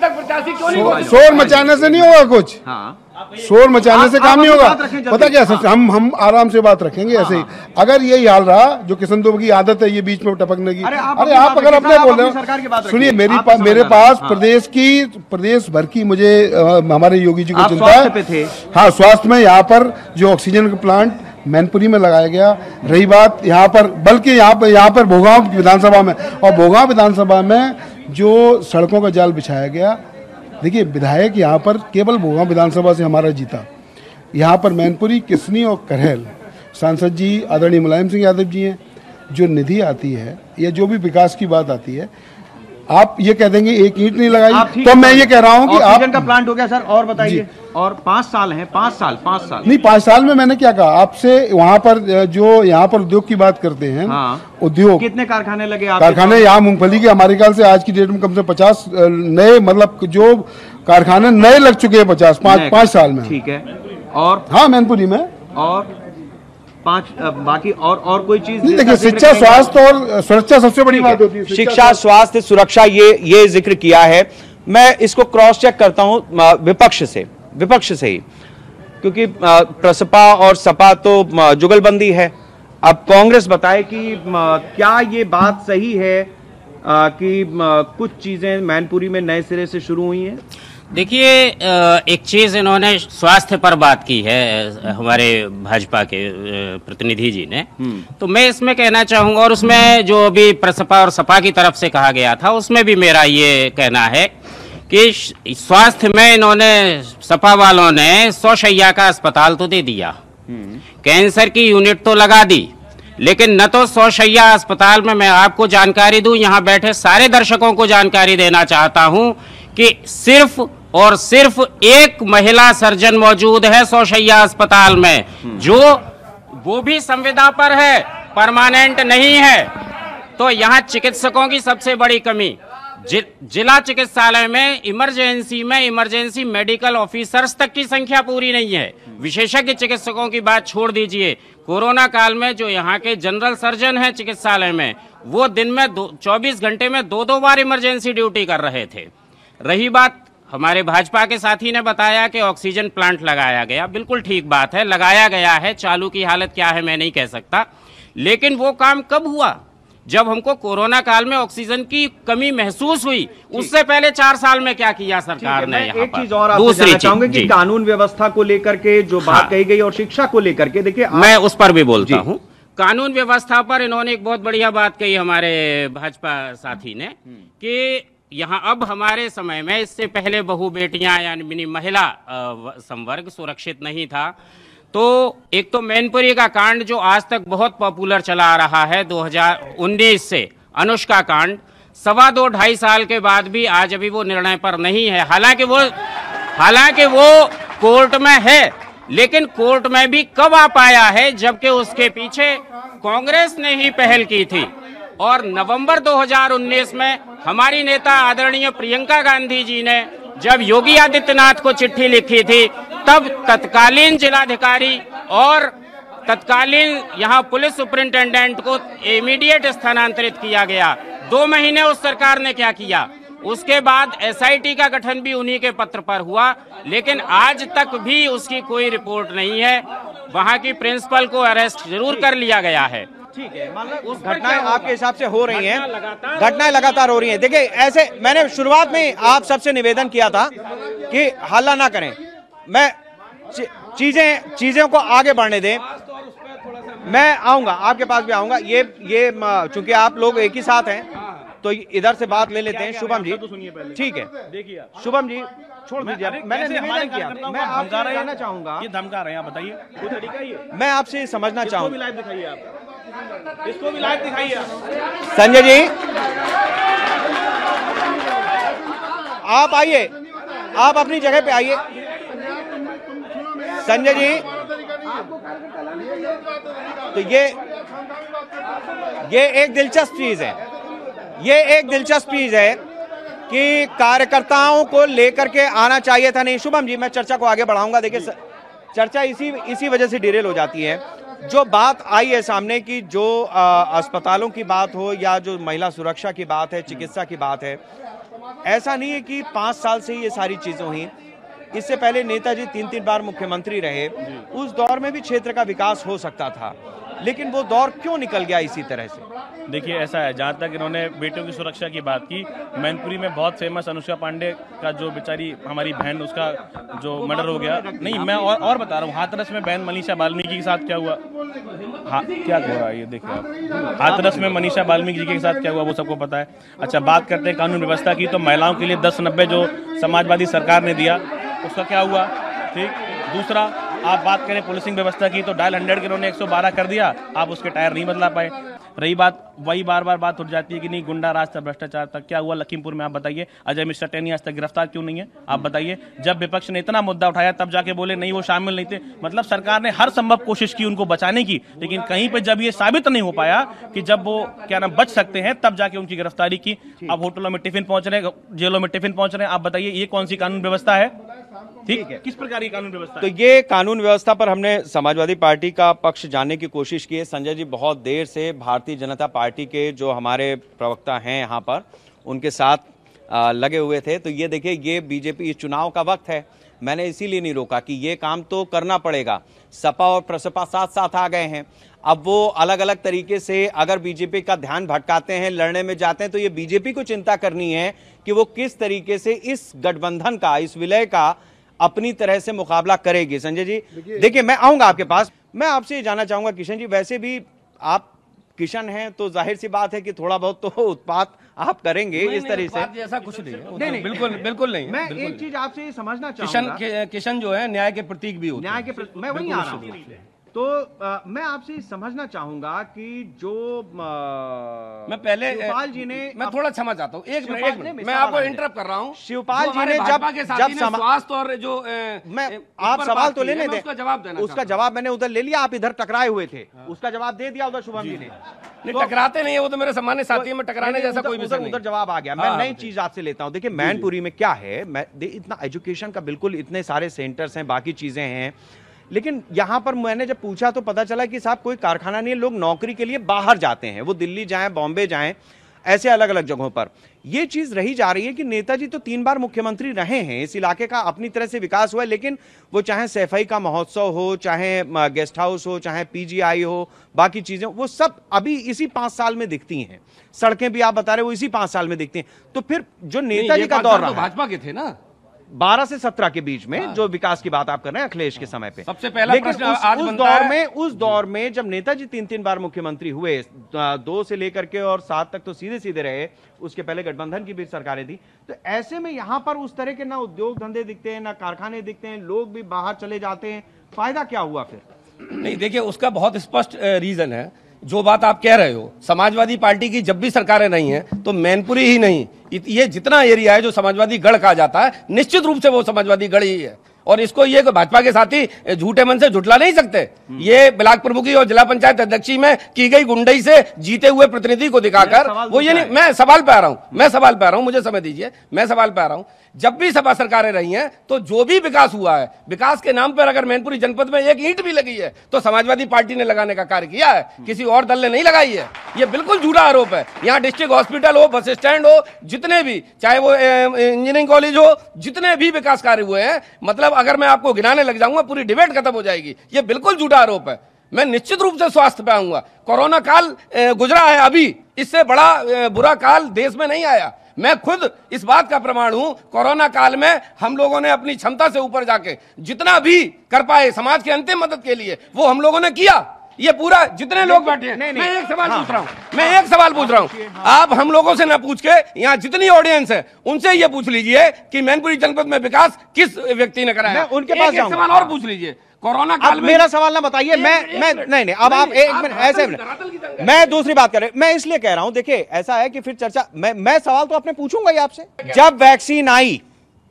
होगा, शोर मचाने से नहीं होगा कुछ, शोर मचाने से काम नहीं होगा। पता क्या, हम हम आराम से बात रखेंगे ऐसे ही। अगर यही हाल रहा, जो किशन दुबे की आदत है ये बीच में टपकने की, अरे आप अगर अपने बोल रहे हो, सुनिए, मेरी मेरे पास प्रदेश की प्रदेश भर की मुझे हमारे योगी जी को चिंता है। हाँ, स्वास्थ्य में यहाँ पर जो ऑक्सीजन का प्लांट मैनपुरी में लगाया गया। रही बात यहाँ पर, बल्कि यहाँ पर यहाँ पर भोगांव विधानसभा में, और भोगांव विधानसभा में जो सड़कों का जाल बिछाया गया, देखिए विधायक यहाँ पर केवल भोगांव विधानसभा से हमारा जीता। यहाँ पर मैनपुरी, किसनी और करहल सांसद जी आदरणीय मुलायम सिंह यादव जी हैं। जो निधि आती है या जो भी विकास की बात आती है, आप ये कह देंगे एक ईंट नहीं लगाई, तो मैं ये कह रहा हूँ कि ऑक्सीजन का प्लांट हो गया सर, और बताइए। और पांच साल हैं, पांच साल पांच साल नहीं, पांच साल में मैंने क्या कहा आपसे, वहाँ पर जो यहाँ पर उद्योग की बात करते हैं। हाँ, उद्योग कितने कारखाने लगे? कारखाने यहाँ मूंगफली के हमारे ख्याल से आज की डेट में कम से पचास नए, मतलब जो कारखाने नए लग चुके हैं पचास पाँच पाँच साल में। ठीक है, और हाँ मैनपुरी में और पांच बाकी और और कोई चीज देखिए, शिक्षा स्वास्थ्य और सुरक्षा सबसे बड़ी बात होती है। शिक्षा स्वास्थ्य सुरक्षा, ये ये जिक्र किया है। मैं इसको क्रॉस चेक करता हूं विपक्ष से विपक्ष से ही, क्योंकि प्रसपा और सपा तो जुगलबंदी है। अब कांग्रेस बताए कि क्या ये बात सही है कि कुछ चीजें मैनपुरी में नए सिरे से शुरू हुई हैं? देखिए, एक चीज इन्होंने स्वास्थ्य पर बात की है हमारे भाजपा के प्रतिनिधि जी ने, तो मैं इसमें कहना चाहूंगा, और उसमें जो अभी प्रसपा और सपा की तरफ से कहा गया था उसमें भी मेरा ये कहना है कि स्वास्थ्य में इन्होंने, सपा वालों ने सौ शैया का अस्पताल तो दे दिया, कैंसर की यूनिट तो लगा दी, लेकिन न तो सौ शैया अस्पताल में, मैं आपको जानकारी दूं, यहाँ बैठे सारे दर्शकों को जानकारी देना चाहता हूं कि सिर्फ और सिर्फ एक महिला सर्जन मौजूद है सौ शैया अस्पताल में, जो वो भी संविदा पर है, परमानेंट नहीं है। तो यहाँ चिकित्सकों की सबसे बड़ी कमी, जि, जिला चिकित्सालय में इमरजेंसी में इमरजेंसी मेडिकल ऑफिसर्स तक की संख्या पूरी नहीं है। विशेषज्ञ चिकित्सकों की बात छोड़ दीजिए, कोरोना काल में जो यहाँ के जनरल सर्जन हैं चिकित्सालय में, वो दिन में चौबीस घंटे में दो दो बार इमरजेंसी ड्यूटी कर रहे थे। रही बात, हमारे भाजपा के साथी ने बताया कि ऑक्सीजन प्लांट लगाया गया, बिल्कुल ठीक बात है, लगाया गया है। चालू की हालत क्या है मैं नहीं कह सकता, लेकिन वो काम कब हुआ? जब हमको कोरोना काल में ऑक्सीजन की कमी महसूस हुई। उससे पहले चार साल में क्या किया सरकार ने? यहाँ एक चीज और आपसे जानना चाहूंगा कि कानून व्यवस्था को लेकर के जो बात हाँ। कही गई और शिक्षा को लेकर के, देखिए मैं उस पर भी बोलता हूँ। कानून व्यवस्था पर इन्होंने एक बहुत बढ़िया बात कही हमारे भाजपा साथी ने कि यहाँ अब हमारे समय में, इससे पहले बहु बेटियां यानी महिला संवर्ग सुरक्षित नहीं था। तो एक तो मैनपुरी का कांड जो आज तक बहुत पॉपुलर चला आ रहा है दो हज़ार उन्नीस से, अनुष्का कांड, सवा दो ढाई साल के बाद भी आज अभी वो निर्णय पर नहीं है। हालांकि वो हालांकि वो कोर्ट में है, लेकिन कोर्ट में भी कब आ पाया है जबकि उसके पीछे कांग्रेस ने ही पहल की थी। और नवंबर दो हज़ार उन्नीस में हमारी नेता आदरणीय प्रियंका गांधी जी ने जब योगी आदित्यनाथ को चिट्ठी लिखी थी, तब तत्कालीन जिलाधिकारी और तत्कालीन यहाँ पुलिस सुपरिंटेंडेंट को इमीडिएट स्थानांतरित किया गया। दो महीने उस सरकार ने क्या किया? उसके बाद एसआईटी का गठन भी उन्हीं के पत्र पर हुआ, लेकिन आज तक भी उसकी कोई रिपोर्ट नहीं है। वहां की प्रिंसिपल को अरेस्ट जरूर कर लिया गया है। ठीक है, मतलब घटनाएं आपके हिसाब से हो रही हैं, घटनाएं लगातार हो रही हैं। देखिए, ऐसे मैंने शुरुआत में आप सबसे निवेदन किया था कि हल्ला ना करें, मैं चीजें चीजों को आगे बढ़ने दें। मैं आऊंगा, आपके पास भी आऊंगा। ये ये चूंकि आप लोग एक ही साथ हैं तो इधर से बात ले लेते हैं। शुभम जी, ठीक है, देखिए शुभम जी छोड़ दीजिए, मैंने निवेदन किया, मैं आपसे जानना चाहूंगा। ये धमका रहे हैं, आप बताइए कोई तरीका ये? मैं आपसे समझना चाहूंगा, लाइव दिखाइए, आप इसको भी लाइव दिखाइए। संजय जी आप आइए, आप अपनी जगह पे आइए। संजय जी, तो ये ये एक दिलचस्प चीज है, ये एक दिलचस्प चीज है कि कार्यकर्ताओं को लेकर के आना चाहिए था नहीं। शुभम जी, मैं चर्चा को आगे बढ़ाऊंगा। देखिए, चर्चा इसी इसी वजह से डिरेल हो जाती है। जो बात आई है सामने की, जो आ, अस्पतालों की बात हो या जो महिला सुरक्षा की बात है, चिकित्सा की बात है, ऐसा नहीं है कि पांच साल से ये सारी चीजें हुई। इससे पहले नेताजी तीन तीन बार मुख्यमंत्री रहे, उस दौर में भी क्षेत्र का विकास हो सकता था, लेकिन वो दौर क्यों निकल गया इसी तरह से? देखिए, ऐसा है, जहाँ तक इन्होंने बेटियों की सुरक्षा की बात की, मैनपुरी में बहुत फेमस अनुष्का पांडे का जो बेचारी हमारी बहन, उसका जो मर्डर हो गया। नहीं, मैं और, और बता रहा हूँ, हाथरस में बहन मनीषा बाल्मीकि के साथ क्या हुआ, हाँ क्या हो रहा है ये देखिए आप, हाथरस में मनीषा बाल्मीकि जी के साथ क्या हुआ वो सबको पता है। अच्छा, बात करते हैं कानून व्यवस्था की, तो महिलाओं के लिए दस नब्बे जो समाजवादी सरकार ने दिया, उसका क्या हुआ? ठीक। दूसरा, आप बात करें पुलिसिंग व्यवस्था की, तो डायल हंड्रेड के उन्होंने एक सौ बारह कर दिया, आप उसके टायर नहीं बदला पाए। रही बात, वही बार बार बात उठ जाती है कि नहीं गुंडा राज तक भ्रष्टाचार तक, क्या हुआ लखीमपुर में? आप बताइए, अजय मिश्रा टेनी आज तक गिरफ्तार क्यों नहीं है? आप बताइए। जब विपक्ष ने इतना मुद्दा उठाया तब जाके बोले नहीं वो शामिल नहीं थे। मतलब सरकार ने हर संभव कोशिश की उनको बचाने की, लेकिन कहीं पे जब ये साबित नहीं हो पाया कि जब वो क्या नाम बच सकते हैं, तब जाके उनकी गिरफ्तारी की। अब होटलों में टिफिन पहुंच रहे हैं, जेलों में टिफिन पहुंच रहे हैं। आप बताइए, ये कौन सी कानून व्यवस्था है? ठीक है, किस प्रकार की कानून व्यवस्था? तो ये कानून व्यवस्था पर हमने समाजवादी पार्टी का पक्ष जानने की कोशिश की है। संजय जी बहुत देर से भारतीय जनता पार्टी के जो हमारे प्रवक्ता हैं यहाँ पर, उनके साथ आ, लगे हुए थे। तो ये देखिए, ये बीजेपी चुनाव का वक्त है, मैंने इसीलिए नहीं रोका कि ये काम तो करना पड़ेगा। सपा और प्रसपा साथ साथ आ गए हैं, अब वो अलग अलग तरीके से अगर बीजेपी का ध्यान भटकाते हैं, लड़ने में जाते हैं, तो ये बीजेपी को चिंता करनी है कि वो किस तरीके से इस गठबंधन का, इस विलय का अपनी तरह से मुकाबला करेगी। संजय जी देखिए, मैं आऊंगा आपके पास। मैं आपसे ये जानना चाहूंगा किशन जी, वैसे भी आप किशन हैं तो जाहिर सी बात है कि थोड़ा बहुत तो उत्पात आप करेंगे इस तरह से। ऐसा कुछ नहीं है, नहीं, नहीं, बिल्कुल बिल्कुल नहीं। मैं एक चीज आपसे ये समझना चाहूंगा, किशन किशन जो है न्याय के प्रतीक भी होते हैं। न्याय के प्रतीक, मैं वहीं आ रहा हूँ। तो आ, मैं आपसे समझना चाहूंगा कि जो आ, मैं पहले शिवपाल जी ने, मैं थोड़ा क्षमा चाहता हूँ, एक मिनट एक मिनट मैं आपको इंटरप्ट कर रहा हूँ। शिवपाल जी ने जब जब स्वास्थ्य और जो ए, मैं आप सवाल तो लेने दें, उसका जवाब देना, उसका जवाब मैंने उधर ले लिया, आप इधर टकराए हुए थे, उसका जवाब दे दिया उधर शुभम जी ने। नहीं, टकराते नहीं है, वो तो मेरे सामान्य साथी में टकराने जैसा कोई विषय नहीं। उधर जवाब आ गया। मैं नई चीज आपसे लेता हूँ। देखिए, मैनपुरी में क्या है, मैं इतना एजुकेशन का बिल्कुल इतने सारे सेंटर्स हैं, बाकी चीजें हैं, लेकिन यहां पर मैंने जब पूछा तो पता चला कि साहब कोई कारखाना नहीं है, लोग नौकरी के लिए बाहर जाते हैं, वो दिल्ली जाएं, बॉम्बे जाएं, ऐसे अलग अलग जगहों पर। यह चीज रही जा रही है कि नेताजी तो तीन बार मुख्यमंत्री रहे हैं, इस इलाके का अपनी तरह से विकास हुआ है, लेकिन वो चाहे सैफई का महोत्सव हो, चाहे गेस्ट हाउस हो, चाहे पीजीआई हो, बाकी चीजें, वो सब अभी इसी पांच साल में दिखती हैं। सड़कें भी आप बता रहे वो इसी पांच साल में दिखती हैं। तो फिर जो नेताजी का दौर रहा, भाजपा के थे ना, बारह से सत्रह के बीच में जो विकास की बात आप कर रहे हैं अखिलेश के समय पे, सबसे पहला लेकिन प्रश्न उस, आज उस दौर में उस दौर में जब नेताजी तीन तीन बार मुख्यमंत्री हुए, दो से लेकर के और सात तक तो सीधे सीधे रहे, उसके पहले गठबंधन की भी सरकारें थी, तो ऐसे में यहां पर उस तरह के ना उद्योग धंधे दिखते हैं, ना कारखाने दिखते हैं, लोग भी बाहर चले जाते हैं, फायदा क्या हुआ फिर? नहीं, देखिए उसका बहुत स्पष्ट रीजन है। जो बात आप कह रहे हो, समाजवादी पार्टी की जब भी सरकारें नहीं है तो मैनपुरी ही नहीं, ये जितना एरिया है जो समाजवादी गढ़ कहा जाता है, निश्चित रूप से वो समाजवादी गढ़ ही है। और इसको ये भाजपा के साथी झूठे मन से झुठला नहीं सकते। ये ब्लॉक प्रमुखी और जिला पंचायत अध्यक्षी में की गई गुंडई से जीते हुए प्रतिनिधि को दिखाकर वो ये नहीं, मैं सवाल पे आ रहा हूं, मैं सवाल पे आ रहा हूं, मुझे समय दीजिए, मैं सवाल पे आ रहा हूं। जब भी सपा सरकारें रही हैं तो जो भी विकास हुआ है, विकास के नाम पर अगर मैनपुरी जनपद में एक ईंट भी लगी है तो समाजवादी पार्टी ने लगाने का कार्य किया है, किसी और दल ने नहीं लगाई है। ये बिल्कुल झूठा आरोप है। यहाँ डिस्ट्रिक्ट हॉस्पिटल हो, बस स्टैंड हो, जितने भी, चाहे वो इंजीनियरिंग कॉलेज हो, जितने भी विकास कार्य हुए हैं, मतलब अगर मैं आपको गिनाने लग जाऊंगा पूरी डिबेट खत्म हो जाएगी। ये बिल्कुल झूठा आरोप है। मैं निश्चित रूप से स्वास्थ्य पे आऊंगा। कोरोना काल गुजरा है, अभी इससे बड़ा बुरा काल देश में नहीं आया। मैं खुद इस बात का प्रमाण हूं। कोरोना काल में हम लोगों ने अपनी क्षमता से ऊपर जाके जितना भी कर पाए समाज की अंतिम मदद के लिए वो हम लोगों ने किया। ये पूरा जितने लोग बैठे हैं, मैं एक सवाल पूछ रहा हूं मैं एक सवाल पूछ रहा हूं आप हम लोगों से ना पूछ के यहाँ जितनी ऑडियंस है उनसे ये पूछ लीजिए कि मैनपुरी जनपद में विकास किस व्यक्ति ने कराया। उनके पास एक सवाल और पूछ लीजिए। कोरोना काल में मेरा सवाल ना बताइए। मैं मैं नहीं नहीं अब आप एक मिनट ऐसे मिनट मैं दूसरी बात कर रहे मैं इसलिए कह रहा हूं, देखिए ऐसा है कि फिर चर्चा मैं मैं सवाल तो आपने पूछूंगा ही आपसे। जब वैक्सीन आई,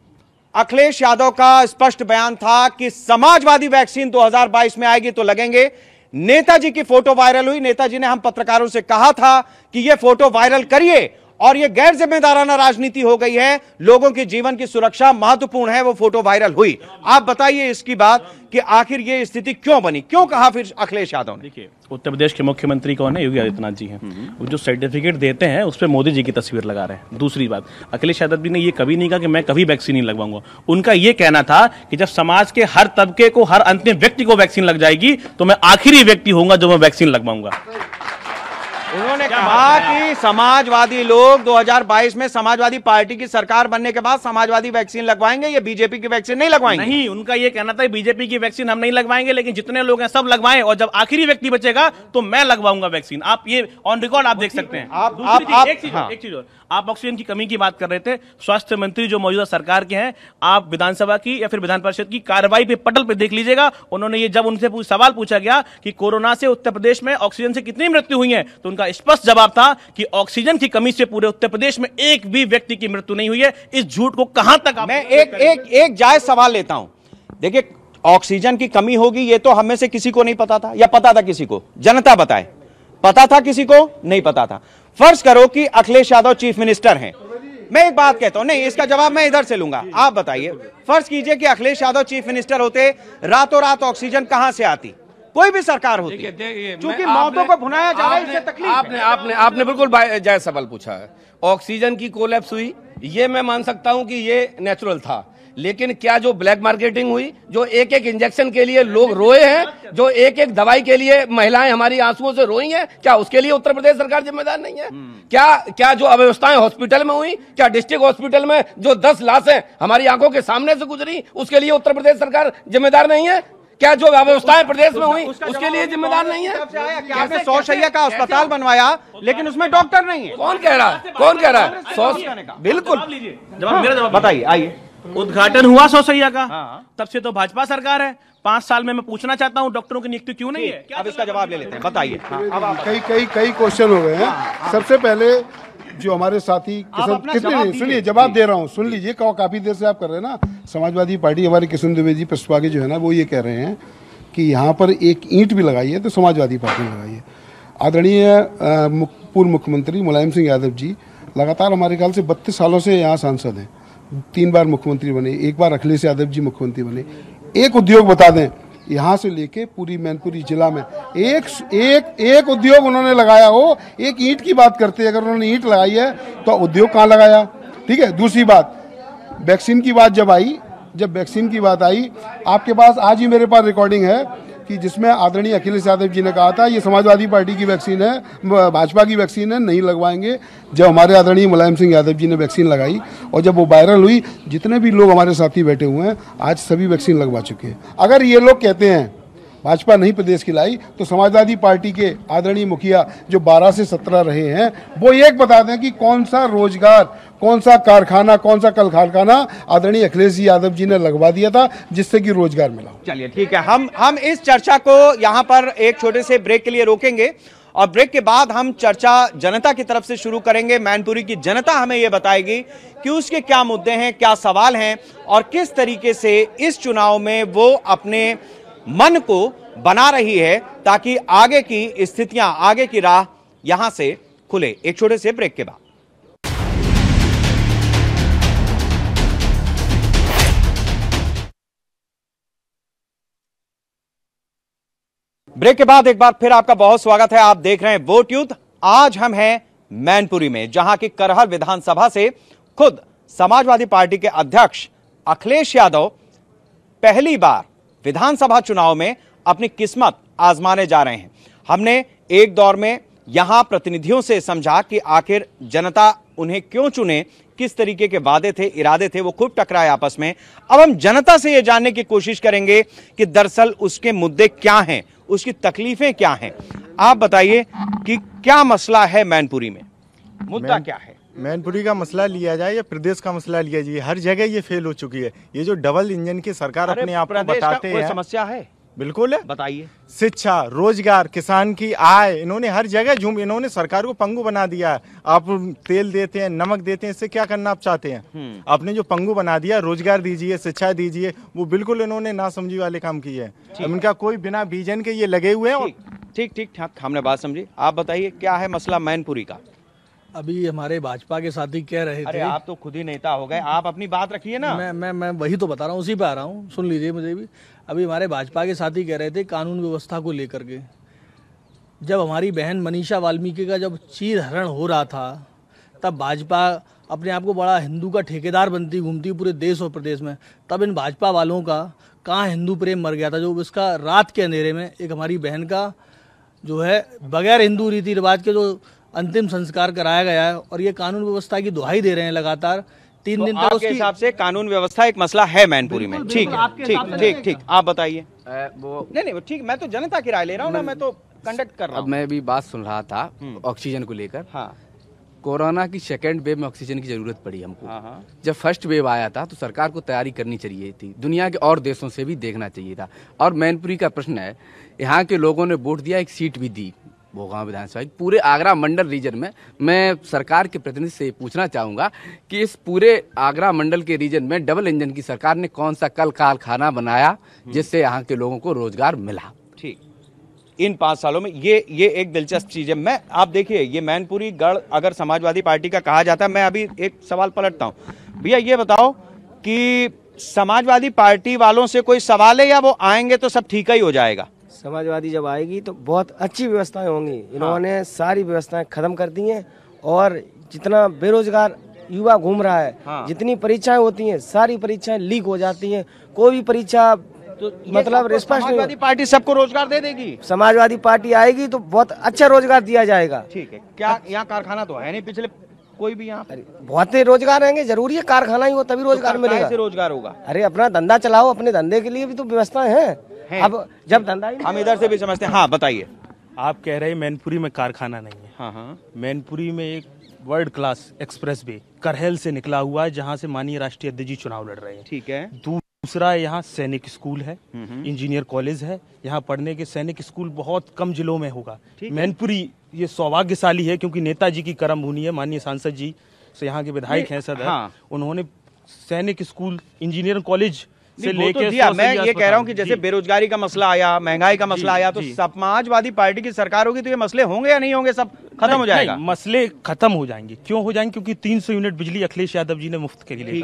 अखिलेश यादव का स्पष्ट बयान था कि समाजवादी वैक्सीन दो हज़ार बाईस में आएगी तो लगेंगे। नेताजी की फोटो वायरल हुई। नेताजी ने हम पत्रकारों से कहा था कि यह फोटो वायरल करिए और यह गैर जिम्मेदाराना राजनीति हो गई है, लोगों के जीवन की सुरक्षा महत्वपूर्ण है, वो फोटो वायरल हुई। आप बताइए इसकी बात कि आखिर ये स्थिति क्यों बनी, क्यों कहा फिर अखिलेश यादव ने? देखिए, उत्तर प्रदेश के मुख्यमंत्री कौन है? योगी आदित्यनाथ जी हैं। वो जो सर्टिफिकेट देते हैं उस पर मोदी जी की तस्वीर लगा रहे हैं। दूसरी बात, अखिलेश यादव जी ने ये कभी नहीं कहा कि मैं कभी वैक्सीन नहीं लगवाऊंगा। उनका ये कहना था कि जब समाज के हर तबके को, हर अंतिम व्यक्ति को वैक्सीन लग जाएगी तो मैं आखिरी व्यक्ति होऊंगा जो मैं वैक्सीन लगवाऊंगा। उन्होंने कहा कि समाजवादी लोग दो हज़ार बाईस में समाजवादी पार्टी की सरकार बनने के बाद समाजवादी वैक्सीन लगवाएंगे, ये बीजेपी की वैक्सीन नहीं लगवाएंगे। नहीं, उनका ये कहना था बीजेपी की वैक्सीन हम नहीं लगवाएंगे, लेकिन जितने लोग हैं सब लगवाएं और जब आखिरी व्यक्ति बचेगा तो मैं लगवाऊंगा वैक्सीन। आप ये ऑन रिकॉर्ड आप देख सकते हैं। आप, आप, आप, एक चीज हाँ। एक चीज और, आप ऑक्सीजन की कमी की बात कर रहे थे। स्वास्थ्य मंत्री जो मौजूदा सरकार के हैं, आप विधानसभा की या फिर विधान परिषद की कार्रवाई पे पटल पे देख लीजिएगा। उन्होंने ये जब उनसे सवाल पूछा गया कि कोरोना से उत्तर प्रदेश में ऑक्सीजन से कितनी मृत्यु हुई है, तो उनका स्पष्ट जवाब था कि ऑक्सीजन की कमी से पूरे उत्तर प्रदेश में एक भी व्यक्ति की मृत्यु नहीं हुई है। इस झूठ को कहां तक मैं एक एक एक जायज सवाल लेता हूं। देखिए, ऑक्सीजन की कमी होगी ये तो हमें से किसी को नहीं पता था, या पता था किसी को? जनता बताए, पता था किसी को? नहीं पता था। फर्ज करो कि अखिलेश यादव चीफ मिनिस्टर हैं। मैं एक बात कहता हूं, नहीं इसका जवाब मैं इधर से लूंगा, आप बताइए। फर्ज कीजिए कि अखिलेश यादव चीफ मिनिस्टर होते, रातों रात ऑक्सीजन कहां से आती? कोई भी सरकार होती, क्योंकि मौतों को भुनाया जा रहा है, इससे तकलीफ आपने आपने आपने बिल्कुल जायज सवाल पूछा है। ऑक्सीजन की कोलैप्स हुई, ये मैं मान सकता हूं कि ये नेचुरल था, लेकिन क्या जो ब्लैक मार्केटिंग हुई, जो एक एक इंजेक्शन के लिए लोग रोए हैं, जो एक एक दवाई के लिए महिलाएं हमारी आंसुओं से रोई हैं, क्या उसके लिए उत्तर प्रदेश सरकार जिम्मेदार नहीं है? क्या क्या जो अव्यवस्थाएं हॉस्पिटल में हुई, क्या डिस्ट्रिक्ट हॉस्पिटल में जो दस लाशें हमारी आंखों के सामने से गुजरी, उसके लिए उत्तर प्रदेश सरकार जिम्मेदार नहीं है? क्या जो व्यवस्थाएं प्रदेश में हुई उसके लिए जिम्मेदार नहीं है? आपने सौ शैया का अस्पताल बनवाया लेकिन उसमें डॉक्टर नहीं है। कौन कह रहा है? कौन कह रहा है? सौ बिल्कुल जवाब मेरा जवाब बताइए। आइए, उद्घाटन हुआ सौ सैया का, तब से तो भाजपा सरकार है। पांच साल में मैं पूछना चाहता हूं डॉक्टरों की नियुक्ति क्यों नहीं है? अब इसका जवाब ले लेते हैं, बताइए। कई कई कई क्वेश्चन हो गए हैं। सबसे पहले जो हमारे साथी किशन, कितने सुनिए जवाब दे रहा हूँ, सुन लीजिए। काफी देर से आप कर रहे हैं ना। समाजवादी पार्टी हमारे किशन द्विवेदी जी पशुपागी जो है ना, वो ये कह रहे हैं कि यहाँ पर एक ईंट भी लगाई है तो समाजवादी पार्टी ने लगाई है। आदरणीय पूर्व मुख्यमंत्री मुलायम सिंह यादव जी लगातार हमारे ख्याल से बत्तीस सालों से यहाँ सांसद हैं, तीन बार मुख्यमंत्री बने, एक बार अखिलेश यादव जी मुख्यमंत्री बने। एक उद्योग बता दें, यहाँ से लेके पूरी मैनपुरी जिला में एक एक एक उद्योग उन्होंने लगाया हो। एक ईंट की बात करते हैं, अगर उन्होंने ईंट लगाई है तो उद्योग कहाँ लगाया? ठीक है। दूसरी बात, वैक्सीन की बात जब आई, जब वैक्सीन की बात आई, आपके पास आज ही मेरे पास रिकॉर्डिंग है कि जिसमें आदरणीय अखिलेश यादव जी ने कहा था ये समाजवादी पार्टी की वैक्सीन है, भाजपा की वैक्सीन है, नहीं लगवाएंगे। जब हमारे आदरणीय मुलायम सिंह यादव जी ने वैक्सीन लगाई और जब वो वायरल हुई, जितने भी लोग हमारे साथी बैठे हुए हैं आज सभी वैक्सीन लगवा चुके हैं। अगर ये लोग कहते हैं भाजपा नहीं प्रदेश की लाई, तो समाजवादी पार्टी के आदरणीय मुखिया जो बारह से सत्रह रहे हैं, वो एक बता दें कि कौन सा रोजगार, कौन सा कारखाना, कौन सा कल कारखाना आदरणीय अखिलेश जी यादव जी ने लगवा दिया था जिससे कि रोजगार मिला। चलिए ठीक है, हम हम इस चर्चा को यहाँ पर एक छोटे से ब्रेक के लिए रोकेंगे और ब्रेक के बाद हम चर्चा जनता की तरफ से शुरू करेंगे। मैनपुरी की जनता हमें यह बताएगी कि उसके क्या मुद्दे हैं, क्या सवाल हैं और किस तरीके से इस चुनाव में वो अपने मन को बना रही है ताकि आगे की स्थितियां, आगे की राह यहां से खुले। एक छोटे से ब्रेक के बाद ब्रेक के बाद एक बार फिर आपका बहुत स्वागत है। आप देख रहे हैं वोट यूथ। आज हम हैं मैनपुरी में, जहां की करहल विधानसभा से खुद समाजवादी पार्टी के अध्यक्ष अखिलेश यादव पहली बार विधानसभा चुनाव में अपनी किस्मत आजमाने जा रहे हैं। हमने एक दौर में यहां प्रतिनिधियों से समझा कि आखिर जनता उन्हें क्यों चुने, किस तरीके के वादे थे, इरादे थे, वो खूब टकराए आपस में। अब हम जनता से यह जानने की कोशिश करेंगे कि दरअसल उसके मुद्दे क्या हैं, उसकी तकलीफें क्या हैं। आप बताइए कि क्या मसला है मैनपुरी में, मुद्दा क्या है? मैनपुरी का मसला लिया जाए या प्रदेश का मसला लिया जाए, हर जगह ये फेल हो चुकी है। ये जो डबल इंजन की सरकार अपने आप को बताते हैं, समस्या है, बिल्कुल है। बताइए। शिक्षा, रोजगार, किसान की आय, इन्होंने हर जगह झूम, इन्होंने सरकार को पंगु बना दिया है। आप तेल देते हैं, नमक देते हैं, इससे क्या करना आप चाहते हैं? आपने जो पंगु बना दिया, रोजगार दीजिए, शिक्षा दीजिए, वो बिल्कुल इन्होंने नासमझी वाले काम किए हैं। इनका कोई बिना विजन के ये लगे हुए हैं। ठीक ठीक ठीक, हमने बात समझी। आप बताइए क्या है मसला मैनपुरी का? अभी हमारे भाजपा के साथी कह रहे अरे थे। आप तो खुद ही नेता हो गए, आप अपनी बात रखिए ना। मैं मैं मैं वही तो बता रहा हूँ, उसी पे आ रहा हूँ, सुन लीजिए मुझे भी। अभी हमारे भाजपा के साथी कह रहे थे कानून व्यवस्था को लेकर के, जब हमारी बहन मनीषा वाल्मीकि का जब चीर हरण हो रहा था, तब भाजपा अपने आप को बड़ा हिंदू का ठेकेदार बनती घूमती पूरे देश और प्रदेश में। तब इन भाजपा वालों का कहाँ हिंदू प्रेम मर गया था, जो इसका रात के अंधेरे में एक हमारी बहन का जो है बगैर हिंदू रीति रिवाज के जो अंतिम संस्कार कराया गया है। और ये कानून व्यवस्था की दुहाई दे रहे हैं लगातार तीन तो दिन तक। आपके हिसाब से कानून व्यवस्था एक मसला है मैनपुरी में? ठीक है, ठीक ठीक ठीक, आप बताइए। वो नहीं नहीं ठीक, मैं तो जनता की राय ले रहा हूँ ना, मैं तो कंडक्ट कर रहा अब हूँ। मैं भी बात सुन रहा था ऑक्सीजन को लेकर। हाँ कोरोना की सेकेंड वेव में ऑक्सीजन की जरूरत पड़ी हमको। हाँ हाँ। जब फर्स्ट वेव आया था तो सरकार को तैयारी करनी चाहिए थी, दुनिया के और देशों से भी देखना चाहिए था। और मैनपुरी का प्रश्न है, यहाँ के लोगों ने वोट दिया, एक सीट भी दी भोगांव विधानसभा। पूरे आगरा मंडल रीजन में मैं सरकार के प्रतिनिधि से पूछना चाहूंगा कि इस पूरे आगरा मंडल के रीजन में डबल इंजन की सरकार ने कौन सा कल कारखाना बनाया जिससे यहाँ के लोगों को रोजगार मिला? ठीक, इन पांच सालों में ये ये एक दिलचस्प चीज है। मैं आप देखिए, ये मैनपुरी गढ़ अगर समाजवादी पार्टी का कहा जाता है, मैं अभी एक सवाल पलटता हूँ। भैया ये बताओ कि समाजवादी पार्टी वालों से कोई सवाल है या वो आएंगे तो सब ठीक ही हो जाएगा? समाजवादी जब आएगी तो बहुत अच्छी व्यवस्थाएं होंगी। इन्होंने हाँ। सारी व्यवस्थाएं खत्म कर दी हैं। और जितना बेरोजगार युवा घूम रहा है, हाँ। जितनी परीक्षाएं होती हैं, सारी परीक्षाएं लीक हो जाती हैं। कोई भी परीक्षा तो मतलब समाजवादी पार्टी सबको रोजगार दे देगी। समाजवादी पार्टी आएगी तो बहुत अच्छा रोजगार दिया जाएगा। ठीक है, क्या यहाँ कारखाना तो है नहीं पिछले कोई भी? यहाँ बहुत ही रोजगार रहेंगे, जरूरी है कारखाना ही हो तभी रोजगार तो मिलेगा। रोजगार होगा? अरे अपना धंधा चलाओ, अपने धंधे के लिए भी तो व्यवस्थाएं हैं। अब जब धंधा हम इधर से भी समझते हैं। हाँ बताइए। आप कह रहे हैं मैनपुरी में कारखाना नहीं है। हाँ हाँ। मैनपुरी में एक world class expressway Karhal से निकला हुआ है, जहां से माननीय राष्ट्रीय अध्यक्ष जी चुनाव लड़ रहे हैं। ठीक है। दूसरा यहाँ सैनिक स्कूल है, इंजीनियर कॉलेज है। यहाँ पढ़ने के सैनिक स्कूल बहुत कम जिलों में होगा। मैनपुरी ये सौभाग्यशाली है क्योंकि नेताजी की कर्म भूमि है। माननीय सांसद जी से यहाँ के विधायक हैं सर, हाँ। उन्होंने सैनिक स्कूल, इंजीनियर कॉलेज से लेके तो दिया। मैं ये कह रहा हूँ कि जैसे बेरोजगारी का मसला आया, महंगाई का मसला आया, तो समाजवादी पार्टी की सरकार होगी तो ये मसले होंगे या नहीं होंगे? सब खत्म हो जाएगा? मसले खत्म हो जाएंगे। क्यों हो जाएंगे? क्योंकि तीन सौ यूनिट बिजली अखिलेश यादव जी ने मुफ्त के लिए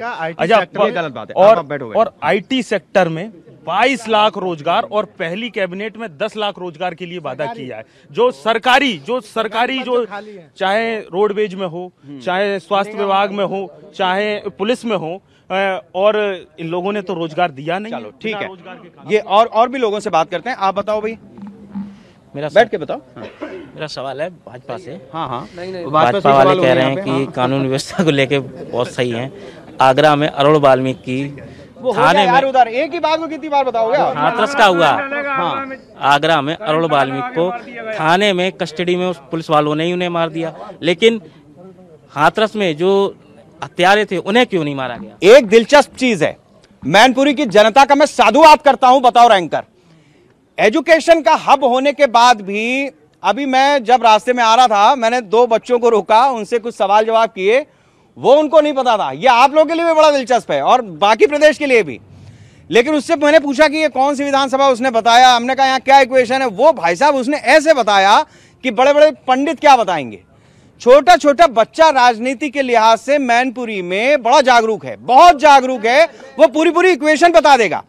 गलत। और आईटी सेक्टर में बाईस लाख रोजगार और पहली कैबिनेट में दस लाख रोजगार के लिए वादा किया है। जो सरकारी जो सरकारी जो चाहे रोडवेज में हो, चाहे स्वास्थ्य विभाग में हो, चाहे पुलिस में हो, और इन लोगों ने तो रोजगार दिया नहीं। चलो ठीक है, ये और और भी लोगों से बात करते हैं। आप बताओ भाई, मेरा बैठ के बताओ। हाँ। मेरा सवाल है भाजपा से। हाँ हाँ। भाजपा वाले कह रहे हैं कि कानून व्यवस्था को लेके बहुत सही है। आगरा में अरुण वाल्मीकि थाने में उधर एक ही बात को कितनी बार बताओगे? हाथरस का हुआ। हाँ, आगरा में अरुण वाल्मीकि को थाने में कस्टडी में पुलिस वालों ने ही उन्हें मार दिया, लेकिन हाथरस में जो हत्यारे थे उन्हें क्यों नहीं मारा गया? एक दिलचस्प चीज है, मैनपुरी की जनता का मैं साधुवाद करता हूं। बताओ रैंकर, एजुकेशन का हब होने के बाद भी, अभी मैं जब रास्ते में आ रहा था, मैंने दो बच्चों को रोका, उनसे कुछ सवाल जवाब किए, वो उनको नहीं पता था। ये आप लोगों के लिए भी बड़ा दिलचस्प है और बाकी प्रदेश के लिए भी। लेकिन उससे मैंने पूछा कि ये कौन सी विधानसभा, उसने बताया। हमने कहा यहाँ क्या इक्वेशन है, वो भाई साहब उसने ऐसे बताया कि बड़े बड़े पंडित क्या बताएंगे। छोटा छोटा बच्चा राजनीति के लिहाज से मैनपुरी में बड़ा जागरूक है, बहुत जागरूक है, वो पूरी पूरी इक्वेशन बता देगा।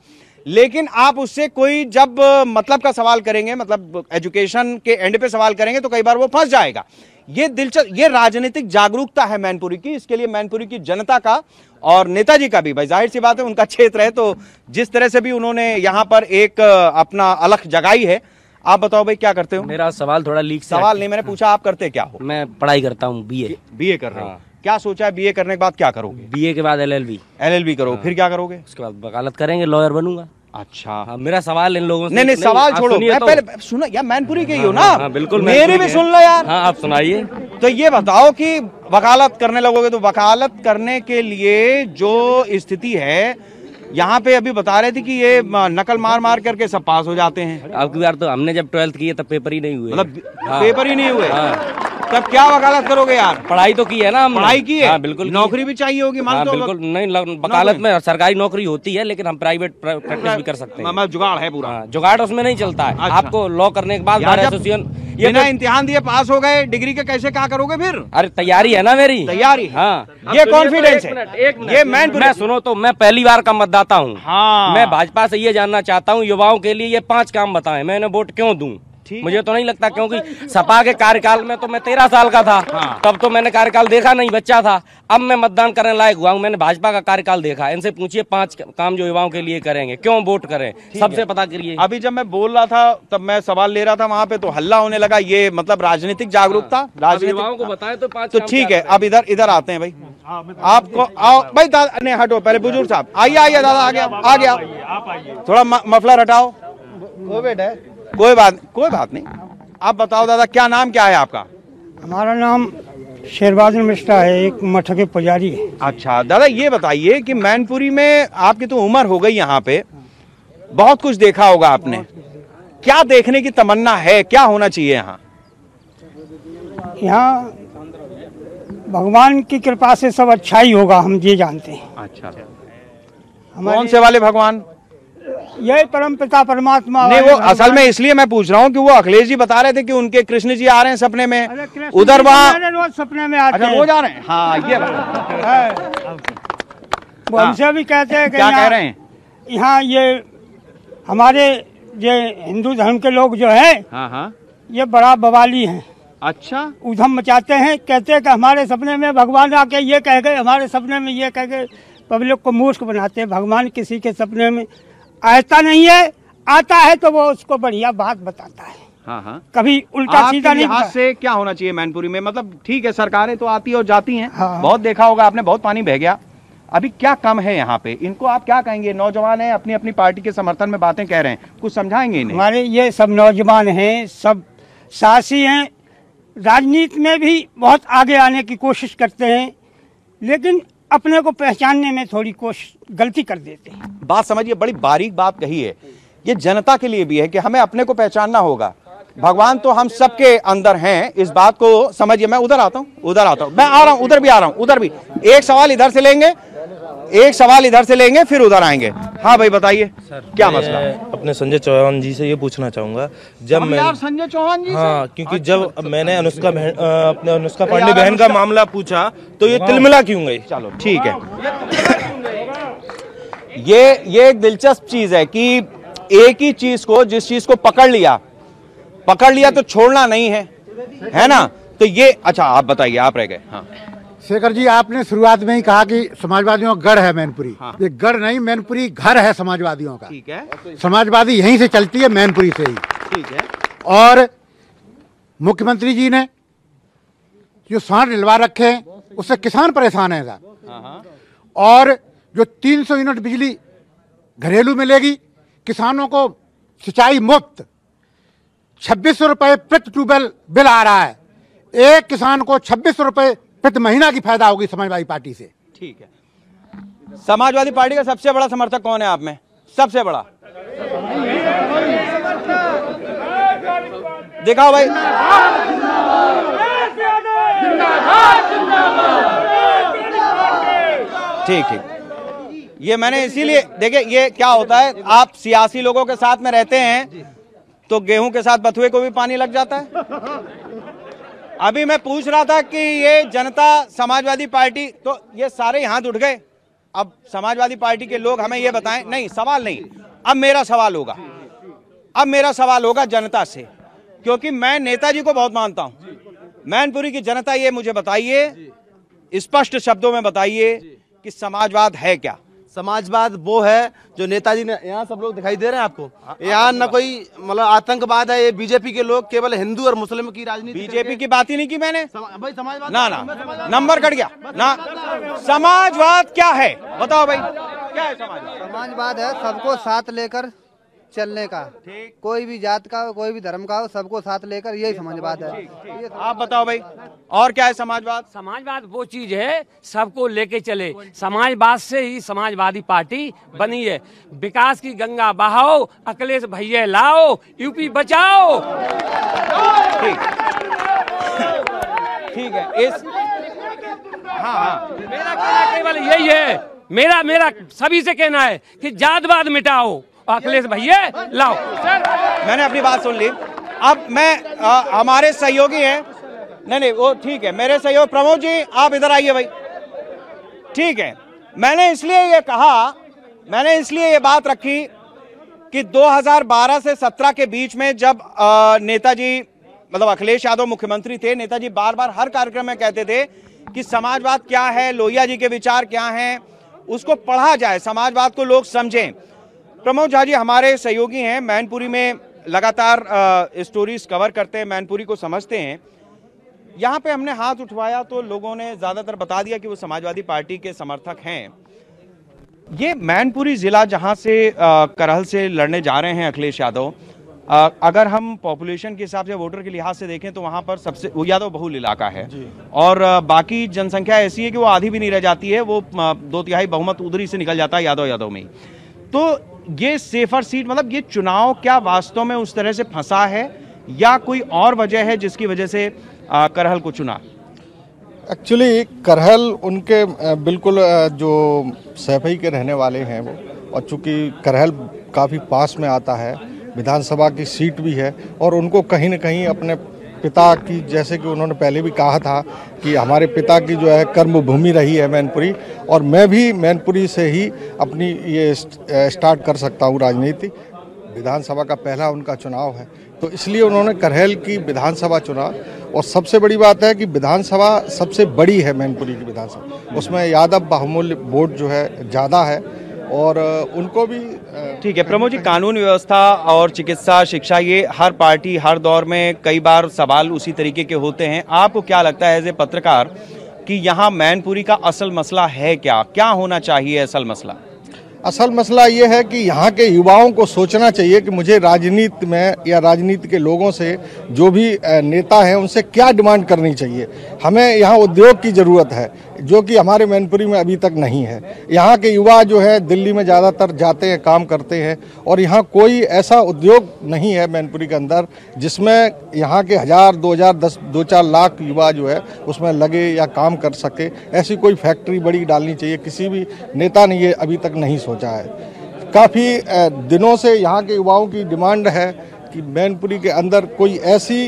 लेकिन आप उससे कोई जब मतलब का सवाल करेंगे, मतलब एजुकेशन के एंड पे सवाल करेंगे तो कई बार वो फंस जाएगा। ये दिलचस्प, ये राजनीतिक जागरूकता है मैनपुरी की। इसके लिए मैनपुरी की जनता का और नेताजी का भी, भाई जाहिर सी बात है उनका क्षेत्र है, तो जिस तरह से भी उन्होंने यहाँ पर एक अपना अलख जगाई है। आप बताओ भाई क्या करते हो? मेरा सवाल थोड़ा लीक सवाल नहीं, मैंने पूछा आप करते क्या हो? मैं पढ़ाई करता हूँ, बीए बीए कर रहे हो। क्या सोचा है बीए करने के बाद क्या करोगे? बीए के बाद एलएलबी। एलएलबी करो, फिर क्या करोगे? उसके बाद वकालत करेंगे, लॉयर बनूंगा। अच्छा हाँ, मेरा सवाल इन लोगों से नहीं नहीं सवाल छोड़ो, मैं तो। पहले सुनो यार, मैनपुरी के ही हो ना? हाँ, बिल्कुल मेरी भी सुन लो यार। हाँ आप सुनाइए। तो ये बताओ कि वकालत करने लगोगे तो वकालत करने के लिए जो स्थिति है यहाँ पे, अभी बता रहे थे कि ये नकल मार मार करके सब पास हो जाते हैं। अब की बार तो हमने जब ट्वेल्थ की है तब पेपर ही नहीं हुए, मतलब हाँ। पेपर ही नहीं हुए। हाँ। तब क्या वकालत करोगे यार? पढ़ाई तो की है ना हमने। पढ़ाई की है? हाँ, बिल्कुल। नौकरी भी चाहिए होगी मान हाँ, तो बिल्कुल नहीं, वकालत में सरकारी नौकरी होती है लेकिन हम प्राइवेट प्रैक्टिस भी कर सकते हैं। जुगाड़ है पूरा। हाँ, जुगाड़ उसमें नहीं चलता है। अच्छा। आपको लॉ करने के बाद बार एसोसिएशन ये ना इम्तिहान दिए पास हो गए, डिग्री के कैसे क्या करोगे फिर? अरे तैयारी है ना मेरी। तैयारी? हाँ, ये कॉन्फिडेंस है। ये मैं सुनो तो मैं पहली बार का मतदाता हूँ। हाँ। मैं भाजपा से ये जानना चाहता हूँ युवाओं के लिए ये पांच काम बताएं, मैं इन्हें वोट क्यों दूं? मुझे तो नहीं लगता, क्योंकि सपा के कार्यकाल में तो मैं तेरह साल का था। हाँ। तब तो मैंने कार्यकाल देखा नहीं, बच्चा था। अब मैं मतदान करने लायक हुआ हूँ, मैंने भाजपा का कार्यकाल देखा। इनसे पूछिए पांच काम जो युवाओं के लिए करेंगे, क्यों वोट करें, सबसे पता करिए। अभी जब मैं बोल रहा था, तब मैं सवाल ले रहा था वहाँ पे, तो हल्ला होने लगा। ये मतलब राजनीतिक जागरूकता, राजनीतिक युवाओं को बताएं तो पांच। तो ठीक है, अब इधर इधर आते हैं भाई। आपको आओ भाई, दादा नहीं हटो, पहले बुजुर्ग साहब आइए आइए, दादा आ गया आ गया, थोड़ा मफलर हटाओ। कोविड है, कोई बात कोई बात नहीं। आप बताओ दादा, क्या नाम क्या है आपका? हमारा नाम शेरबाज मिश्रा है, एक मठ के पुजारी है। अच्छा दादा, ये बताइए कि मैनपुरी में आपकी तो उम्र हो गई, यहाँ पे बहुत कुछ देखा होगा आपने, क्या देखने की तमन्ना है, क्या होना चाहिए यहाँ? यहाँ भगवान की कृपा से सब अच्छा ही होगा, हम ये जानते हैं। अच्छा, कौन से वाले भगवान? यही परम पिता परमात्मा। नहीं, वो असल में इसलिए मैं पूछ रहा हूँ कि वो अखिलेश जी बता रहे थे कि उनके कृष्ण जी आ रहे हैं सपने में, उधर वहाँ रोज सपने में आते हैं। रोज आ रहे हैं? हाँ, ये वो हमसे भी कहते हैं कि क्या कह रहे हैं? यहाँ ये हमारे ये हिंदू धर्म के लोग जो है, हाँ हाँ, ये बड़ा बवाली हैं। अच्छा, उधम मचाते हैं, कहते हैं कि हमारे सपने में भगवान आके ये कह गए, हमारे सपने में ये कह गए, पब्लिक को मूर्ख बनाते हैं। भगवान किसी के सपने में आता नहीं है, आता है तो वो उसको बढ़िया बात बताता है। हाँ हाँ, कभी उल्टा सीधा नहीं। हाथ से क्या होना चाहिए मैनपुरी में? मतलब ठीक है, सरकारें तो आती और जाती हैं। हाँ। बहुत देखा होगा आपने, बहुत पानी बह गया। अभी क्या कम है यहाँ पे? इनको आप क्या कहेंगे? नौजवान हैं, अपनी अपनी पार्टी के समर्थन में बातें कह रहे हैं, कुछ समझाएंगे इन्हें? हमारे ये सब नौजवान हैं, सब साहसी हैं, राजनीति में भी बहुत आगे आने की कोशिश करते हैं, लेकिन अपने को पहचानने में थोड़ी कोशिश गलती कर देते हैं। बात समझिए, बड़ी बारीक बात कही है। ये जनता के लिए भी है कि हमें अपने को पहचानना होगा। भगवान तो हम सबके अंदर हैं, इस बात को समझिए। मैं उधर आता हूँ, उधर आता हूँ, मैं आ रहा हूँ, उधर भी आ रहा हूँ, उधर भी। एक सवाल इधर से लेंगे, एक सवाल इधर से लेंगे, फिर उधर आएंगे। हाँ भाई बताइए, क्या मसला है? अपने संजय चौहान जी से ये पूछना चाहूंगा, जब मैं यार संजय चौहान जी हाँ, क्योंकि जब मैंने अनुष्का बहन अपने अनुष्का पांडे बहन का मामला पूछा तो ये तिलमिला क्यों गई? चलो ठीक है, ये ये एक दिलचस्प चीज है कि एक ही चीज को, जिस चीज को पकड़ लिया पकड़ लिया तो छोड़ना नहीं है, है ना? तो ये अच्छा, आप बताइए, आप रह गए। हाँ शेखर जी, आपने शुरुआत में ही कहा कि समाजवादियों का गढ़ है मैनपुरी। हाँ। ये गढ़ नहीं, मैनपुरी घर है समाजवादियों का। ठीक है, समाजवादी यहीं से चलती है, मैनपुरी से ही। ठीक है। और मुख्यमंत्री जी ने जो सांड दिलवा रखे हैं, उससे किसान परेशान है साहब। और जो तीन सौ यूनिट बिजली घरेलू मिलेगी, किसानों को सिंचाई मुफ्त, छब्बीस सौ रुपए प्रति ट्यूबवेल बिल आ रहा है। एक किसान को छब्बीस सौ रुपए प्रति महीना की फायदा होगी समाजवादी पार्टी से। ठीक है। समाजवादी पार्टी का सबसे बड़ा समर्थक कौन है आप में? सबसे बड़ा दिखाओ भाई। ठीक ठीक, ये मैंने इसीलिए, देखिए ये क्या होता है, आप सियासी लोगों के साथ में रहते हैं तो गेहूं के साथ बथुए को भी पानी लग जाता है। अभी मैं पूछ रहा था कि ये जनता समाजवादी पार्टी, तो ये सारे हाथ उठ गए। अब समाजवादी पार्टी के लोग हमें ये बताएं, नहीं सवाल नहीं, अब मेरा सवाल होगा अब मेरा सवाल होगा जनता से, क्योंकि मैं नेताजी को बहुत मानता हूं। मैनपुरी की जनता ये मुझे बताइए, स्पष्ट शब्दों में बताइए कि समाजवाद है क्या? समाजवाद वो है जो नेताजी ने, यहाँ सब लोग दिखाई दे रहे हैं आपको, यहाँ न कोई मतलब आतंकवाद है, ये बीजेपी के लोग केवल हिंदू और मुस्लिम की राजनीति। बीजेपी की बात ही नहीं की मैंने, भाई समाजवाद ना ना नंबर कट गया ना। समाजवाद क्या है बताओ भाई, क्या है समाजवाद? समाजवाद है सबको साथ लेकर चलने का, कोई भी जात का हो, कोई भी धर्म का हो, सबको साथ लेकर, यही समाजवाद है। आप बताओ भाई, और क्या है समाजवाद? समाजवाद वो चीज है सबको लेके चले। समाजवाद से ही समाजवादी पार्टी बनी है। विकास की गंगा बहाओ, अखिलेश भैया लाओ, यूपी बचाओ। ठीक ठीक है। इस हाँ हाँ मेरा कहना केवल यही है, मेरा मेरा सभी से कहना है कि जातवाद मिटाओ, अखिलेश भैया लाओ। मैंने अपनी बात सुन ली। अब मैं आ, हमारे सहयोगी हैं, नहीं नहीं वो ठीक है, मेरे सहयोगी प्रमोद जी आप इधर आइए भाई। ठीक है, मैंने इसलिए ये कहा, मैंने इसलिए ये बात रखी कि दो हज़ार बारह से सत्रह के बीच में जब आ, नेताजी मतलब अखिलेश यादव मुख्यमंत्री थे, नेताजी बार बार हर कार्यक्रम में कहते थे कि समाजवाद क्या है, लोहिया जी के विचार क्या हैं, उसको पढ़ा जाए, समाजवाद को लोग समझें। प्रमोद झा जी हमारे सहयोगी हैं, मैनपुरी में लगातार स्टोरीज कवर करते हैं, मैनपुरी को समझते हैं। यहाँ पे हमने हाथ उठवाया तो लोगों ने ज्यादातर बता दिया कि वो समाजवादी पार्टी के समर्थक हैं। ये मैनपुरी जिला जहाँ से आ, करहल से लड़ने जा रहे हैं अखिलेश यादव, आ, अगर हम पॉपुलेशन के हिसाब से, वोटर के लिहाज से देखें तो वहाँ पर सबसे वो यादव बहुल इलाका है और आ, बाकी जनसंख्या ऐसी है कि वो आधी भी नहीं रह जाती है, वो आ, दो तिहाई बहुमत उधर ही से निकल जाता है यादव यादव में ही। तो ये सेफर सीट, मतलब ये चुनाव क्या वास्तव में उस तरह से फंसा है या कोई और वजह है जिसकी वजह से आ, करहल को चुना? एक्चुअली करहल उनके बिल्कुल जो सैफई के रहने वाले हैं वो, और चूंकि करहल काफ़ी पास में आता है, विधानसभा की सीट भी है, और उनको कहीं न कहीं अपने पिता की, जैसे कि उन्होंने पहले भी कहा था कि हमारे पिता की जो है कर्मभूमि रही है मैनपुरी, और मैं भी मैनपुरी से ही अपनी ये स्टार्ट कर सकता हूँ राजनीति। विधानसभा का पहला उनका चुनाव है, तो इसलिए उन्होंने करहल की विधानसभा चुना। और सबसे बड़ी बात है कि विधानसभा सबसे बड़ी है मैनपुरी की विधानसभा, उसमें यादव बहुमूल्य वोट जो है ज़्यादा है, और उनको भी ठीक है। प्रमोद जी, कानून व्यवस्था और चिकित्सा शिक्षा, ये हर पार्टी हर दौर में कई बार सवाल उसी तरीके के होते हैं। आपको क्या लगता है एज ए पत्रकार कि यहाँ मैनपुरी का असल मसला है क्या? क्या होना चाहिए असल मसला? असल मसला ये है कि यहाँ के युवाओं को सोचना चाहिए कि मुझे राजनीति में या राजनीति के लोगों से, जो भी नेता हैं, उनसे क्या डिमांड करनी चाहिए। हमें यहाँ उद्योग की ज़रूरत है, जो कि हमारे मैनपुरी में अभी तक नहीं है। यहाँ के युवा जो है दिल्ली में ज़्यादातर जाते हैं, काम करते हैं, और यहाँ कोई ऐसा उद्योग नहीं है मैनपुरी के अंदर जिसमें यहाँ के हज़ार दो हज़ार दस दो चार लाख युवा जो है उसमें लगे या काम कर सके। ऐसी कोई फैक्ट्री बड़ी डालनी चाहिए, किसी भी नेता ने ये अभी तक नहीं सोचा है। काफ़ी दिनों से यहाँ के युवाओं की डिमांड है कि मैनपुरी के अंदर कोई ऐसी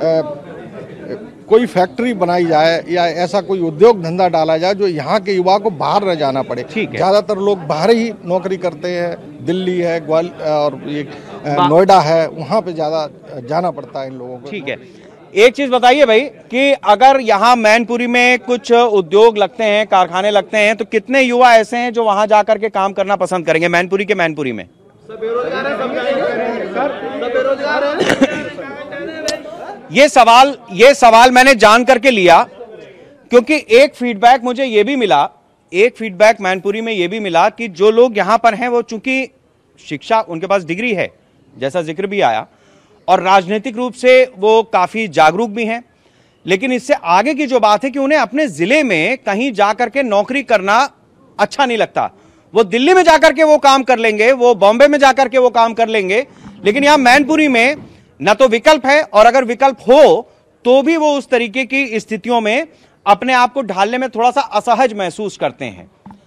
कोई फैक्ट्री बनाई जाए या ऐसा कोई उद्योग धंधा डाला जाए जो यहाँ के युवा को बाहर न जाना पड़े। ज़्यादातर लोग बाहर ही नौकरी करते हैं, दिल्ली है, ग्वालियर और ये नोएडा है, वहाँ पे ज़्यादा जाना पड़ता है इन लोगों को। ठीक है, एक चीज बताइए भाई कि अगर यहाँ मैनपुरी में कुछ उद्योग लगते हैं, कारखाने लगते हैं, तो कितने युवा ऐसे हैं जो वहां जाकर के काम करना पसंद करेंगे मैनपुरी के मैनपुरी में? सब बेरोजगार हैं, सब बेरोजगार हैं। ये सवाल ये सवाल मैंने जान करके लिया क्योंकि एक फीडबैक मुझे ये भी मिला, एक फीडबैक मैनपुरी में ये भी मिला कि जो लोग यहां पर हैं वो चूंकि शिक्षा, उनके पास डिग्री है जैसा जिक्र भी आया, और राजनीतिक रूप से वो काफी जागरूक भी हैं, लेकिन इससे आगे की जो बात है कि उन्हें अपने जिले में कहीं जाकर के नौकरी करना अच्छा नहीं लगता। वो दिल्ली में जाकर के वो काम कर लेंगे, वो बॉम्बे में जाकर के वो काम कर लेंगे, लेकिन यहां मैनपुरी में न तो विकल्प है, और अगर विकल्प हो तो भी वो उस तरीके की स्थितियों में अपने आप को ढालने में थोड़ा सा असहज महसूस करते हैं।